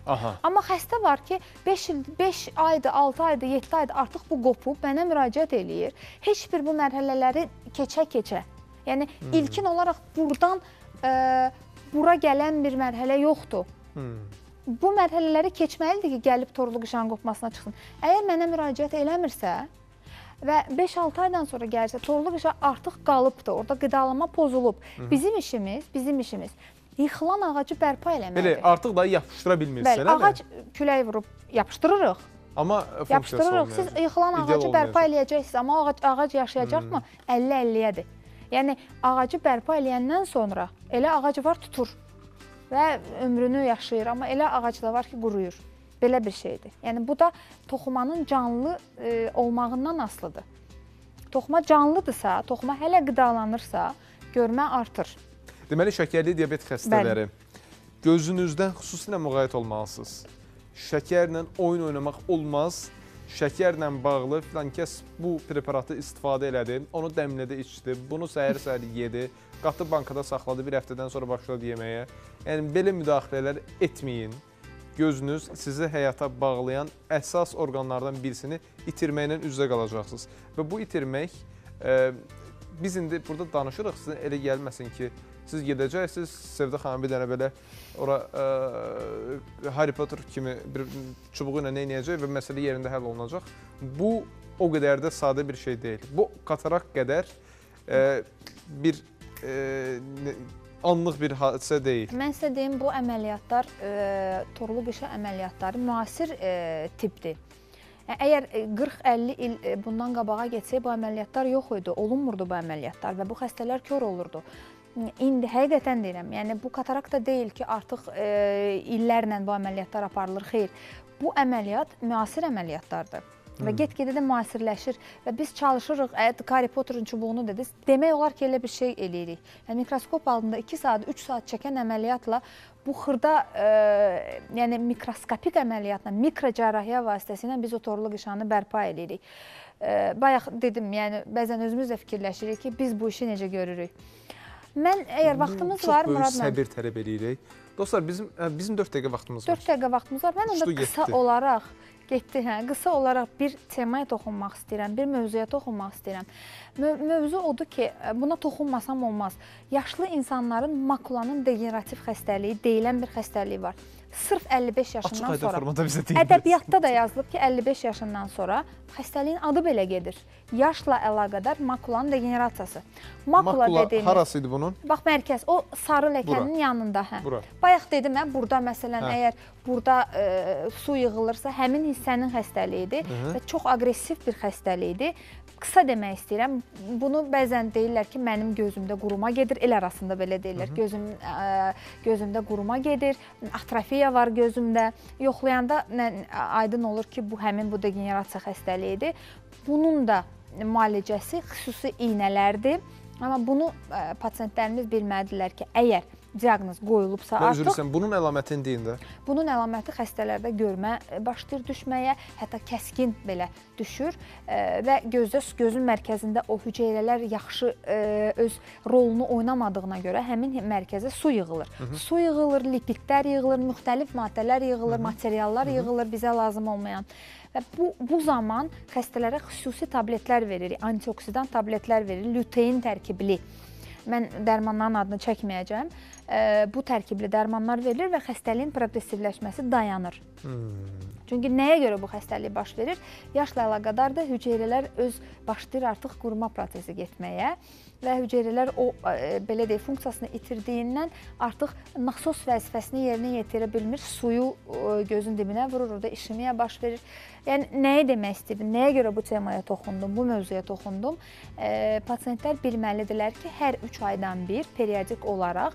Amma xəstə var ki, 5 aydır, 6 aydır, 7 aydır artıq bu qopub, mənə müraciət eləyir. Heç bir bu mərhələləri keçə-keçə. Yəni, ilkin olaraq buradan bura gələn bir mərhələ yoxdur. Bu mərhələləri keçməlidir ki, gəlib torlu qışan qopmasına çıxsın. Əgər mənə müraciət eləmirsə və 5-6 aydan sonra gəlirsə, torlu qışa artıq qalıbdır, orada qidalama pozulub. Bizim işimiz yıxılan ağacı bərpa eləməkdir.
Belə, artıq da yapışdıra bilmirsən,
bəli, ağac küləyi vurub yapışdırırıq.
Amma funksiyası olmayacaq.
Siz yıxılan ağacı bərpa eləyəcəksiniz, amma ağac yaşayacaqmı? 50-50-yədir. Yəni, ağacı bərpa eləyəndən sonra elə ağac var, tutur və ömrünü yaşayır, amma elə ağac da var ki, quruyur. Belə bir şeydir. Yəni, bu da toxumanın canlı olmağından asılıdır. Toxuma canlıdırsa, toxuma hələ qidalanırsa, görmə artır.
Deməli, şəkərli diabet xəstələri gözünüzdən xüsusilə müğayət olmalısınız. Şəkərlə oyun oynamaq olmaz. Şəkərlə bağlı filan kəs bu preparatı istifadə elədi, onu dəmlədi, içdi, bunu səhər-səhər yedi, qatı bankada saxladı, bir həftədən sonra başladı yeməyə. Yəni, belə müdaxilələr etməyin. Gözünüz sizi həyata bağlayan əsas orqanlardan birisini itirməklə üz-üzə qalacaqsınız. Və bu itirmək, biz indi burada danışırıq, sizə elə gəlməsin ki, siz gedəcəksiniz, Sevdə xanım bir dənə belə ora Harry Potter kimi bir çubuğu ilə neynəyəcək və məsələ yerində həll olunacaq. Bu, o qədər də sadə bir şey deyil. Bu, katarak qədər bir anlıq bir hadisə deyil.
Mən sizə deyim, bu əməliyyatlar, torlu qışa əməliyyatları müasir tipdir. Əgər 40-50 il bundan qabağa getsək, bu əməliyyatlar yox idi, olunmurdu bu əməliyyatlar və bu xəstələr kör olurdu. İndi həqiqətən deyirəm, yəni bu katarak da deyil ki, artıq illərlə bu əməliyyatlar aparılır, xeyr. Bu əməliyyat müasir əməliyyatlardır və get-gedə də müasirləşir və biz çalışırıq, Harry Potter'ın çubuğunu dediniz, demək olar ki, elə bir şey eləyirik. Yəni, mikroskop altında 2 saat, 3 saat çəkən əməliyyatla bu xırda, yəni mikroskopik əməliyyatla, mikrocərrahiyyə vasitəsilə biz o torlu qışanı bərpa eləyirik. Bayaq dedim, yəni bəzən özümüz də fikirləşirik ki, biz bu işi necə görürük. Mən, əgər vaxtımız var, Murad,
çox böyük səbir tələb edirik. Dostlar, bizim 4 dəqiqə vaxtımız var.
4 dəqiqə vaxtımız var. Mən onda qısa olaraq, qısa olaraq bir temaya toxunmaq istəyirəm, bir mövzuya toxunmaq istəyirəm. Mövzu odur ki, buna toxunmasam olmaz. Yaşlı insanların makulanın degenerativ xəstəliyi deyilən bir xəstəliyi var. Sırf 55 yaşından sonra, ədəbiyyatda da yazılıb ki, 55 yaşından sonra xəstəliyin adı belə gedir. Yaşla əlaqədar makulanın degenerasiyası. Makula
harası idi bunun?
Bax, mərkəz, o sarı ləkənin yanında. Bayaq dedim, burada məsələn, əgər burada su yığılırsa, həmin hissənin xəstəliyidir və çox aqressiv bir xəstəlikdir. Qısa demək istəyirəm, bunu bəzən deyirlər ki, mənim gözümdə quruma gedir, el arasında belə deyirlər, gözümdə quruma gedir, atrofiya var gözümdə. Yoxlayanda aydın olur ki, bu həmin bu degenerasiya xəstəliyidir. Bunun da müalicəsi xüsusi iynələrdir. Amma bunu pasientlərimiz bilməlidirlər ki, əgər diaqnoz qoyulubsa artıq...
Üzr istəyirəm, bunun əlamətini deyin də.
Bunun əlaməti xəstələrdə görmə başlayır düşməyə, hətta kəskin belə düşür və gözün mərkəzində o hüceyrələr yaxşı öz rolunu oynamadığına görə həmin mərkəzə su yığılır. Su yığılır, lipidlər yığılır, müxtəlif maddələr yığılır, materiallar yığılır bizə lazım olmayan. Və bu zaman xəstələrə xüsusi tabletlər veririk, antioksidan tabletlər veririk, lutein tərkibli. Mən dərmanların adını çəkməyəcəm. Bu tərkibli dərmanlar verilir və xəstəliyin progressivləşməsi dayanır. Çünki nəyə görə bu xəstəlik baş verir? Yaşla əlaqədardır, hüceyrələr başlayır artıq quruma prosesi getməyə və hüceyrələr o, belə deyək, funksiyasını itirdiyindən artıq nasos vəzifəsini yerinə yetirə bilmir, suyu gözün dibinə vurur, orada işimiyə baş verir. Yəni, nəyə demək istəyirdim, nəyə görə bu temaya toxundum, bu mövzuya toxundum? Pasientlər bilməlidirlər ki, hər 3 aydan bir periodik olaraq,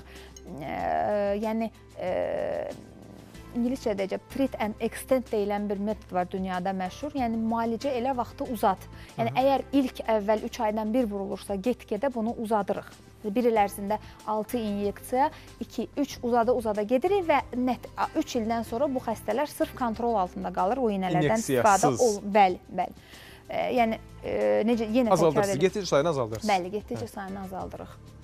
yəni, İngiliscə deyəcək, treat and extend deyilən bir metod var dünyada məşhur. Yəni, müalicə elə vaxtı uzat. Yəni, əgər ilk əvvəl 3 aydan bir vurulursa, get-gedə bunu uzadırıq. Bir il ərzində 6 inyeksiya, 2-3 uzada gedirik və 3 ildən sonra bu xəstələr sırf kontrol altında qalır. O iynələrdən istifadə olur. Bəli, bəli. Yəni, necə, yenə təkrar edir.
Getirici sayını azaldırsınız.
Bəli, getirici sayını azaldırıq.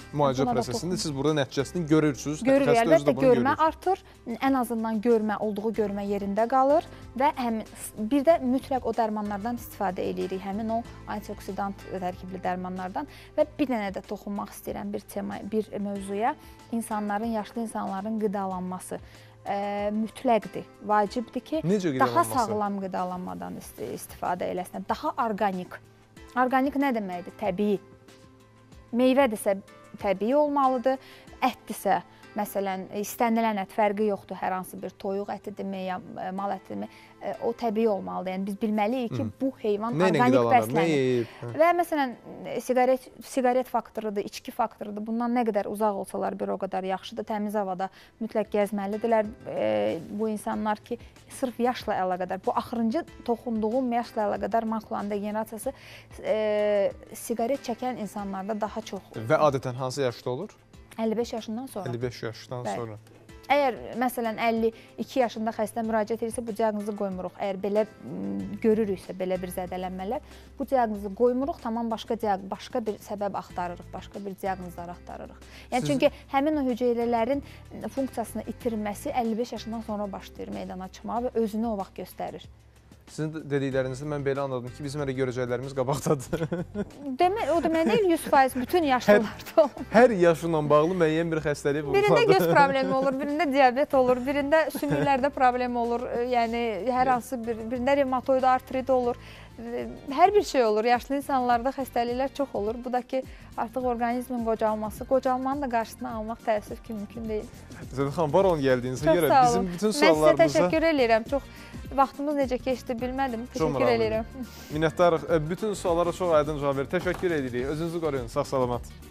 müalicə
Buna da
prosesində siz burada nəticəsini görürsünüz.
Görürük,
Xəstə özü
əlbəttə
də bunu
görmə
görür.
artır, ən azından olduğu görmə yerində qalır və bir də mütləq o dərmanlardan istifadə edirik, həmin o antioksidant tərkibli dərmanlardan və bir dənə də toxunmaq istəyirəm bir mövzuya, yaşlı insanların qidalanması mütləqdir, vacibdir ki, daha sağlam qidalanmadan istifadə eləsinlər, daha orqanik. Orqanik nə deməkdir? Təbii. Meyvədirsə təbii olmalıdır, ətdirsə, məsələn, istənilən ət fərqi yoxdur, hər hansı bir toyuq ətidirmi, ya mal ətidirmi, o təbii olmalıdır. Yəni, biz bilməliyik ki, bu heyvan orqanik bəslənir. Və məsələn, siqaret faktorudur, içki faktorudur, bundan nə qədər uzaq olsalar bir o qədər yaxşıdır. Təmiz havada mütləq gəzməlidirlər bu insanlar ki, sırf yaşla əlaqədar, bu axırıncı toxunduğum yaşla əlaqədar makulanın degenerasiyası siqaret çəkən insanlarda daha çox.
Və adətən hansı yaşda olur?
55 yaşından sonra.
55 yaşdan sonra.
Əgər məsələn 52 yaşında xəstə müraciət edirsə, bu diaqnozu qoymuruq. Əgər belə görürüksə, belə bir zədələnmələr, bu diaqnozu qoymuruq, tamam başqa bir səbəb axtarırıq, başqa bir diaqnozlar axtarırıq. Yəni çünki həmin o hüceyrələrin funksiyasını itirməsi 55 yaşından sonra başlayır meydana çıxmağa və özünü o vaxt göstərir.
Sizin dediklərinizdə mən belə anladım ki, bizim hələ görəcəklərimiz qabaqdadır.
O demək deyil, 100% bütün yaşlılarda olur.
Hər yaşla bağlı müəyyən bir xəstəlik olur.
Birində göz problemi olur, birində diabet olur, birində sümüklərdə problem olur, yəni hər hansı birində revmatoid artrit olur. Hər bir şey olur. Yaşlı insanlarda xəstəliklər çox olur. Bu da ki, artıq orqanizmin qocalmanın da qarşısını almaq təəssüf ki, mümkün deyil.
Zədə xanım, var olun gəldiyinizə görə bizim bütün suallarımıza...
Mən sizə təşəkkür edirəm. Vaxtımız necə keçdi bilmədim. Təşəkkür edirəm.
Minnətdarıq. Bütün suallara çox aydın cavab verir. Təşəkkür edirik. Özünüzü qoruyun. Sağ-salamat.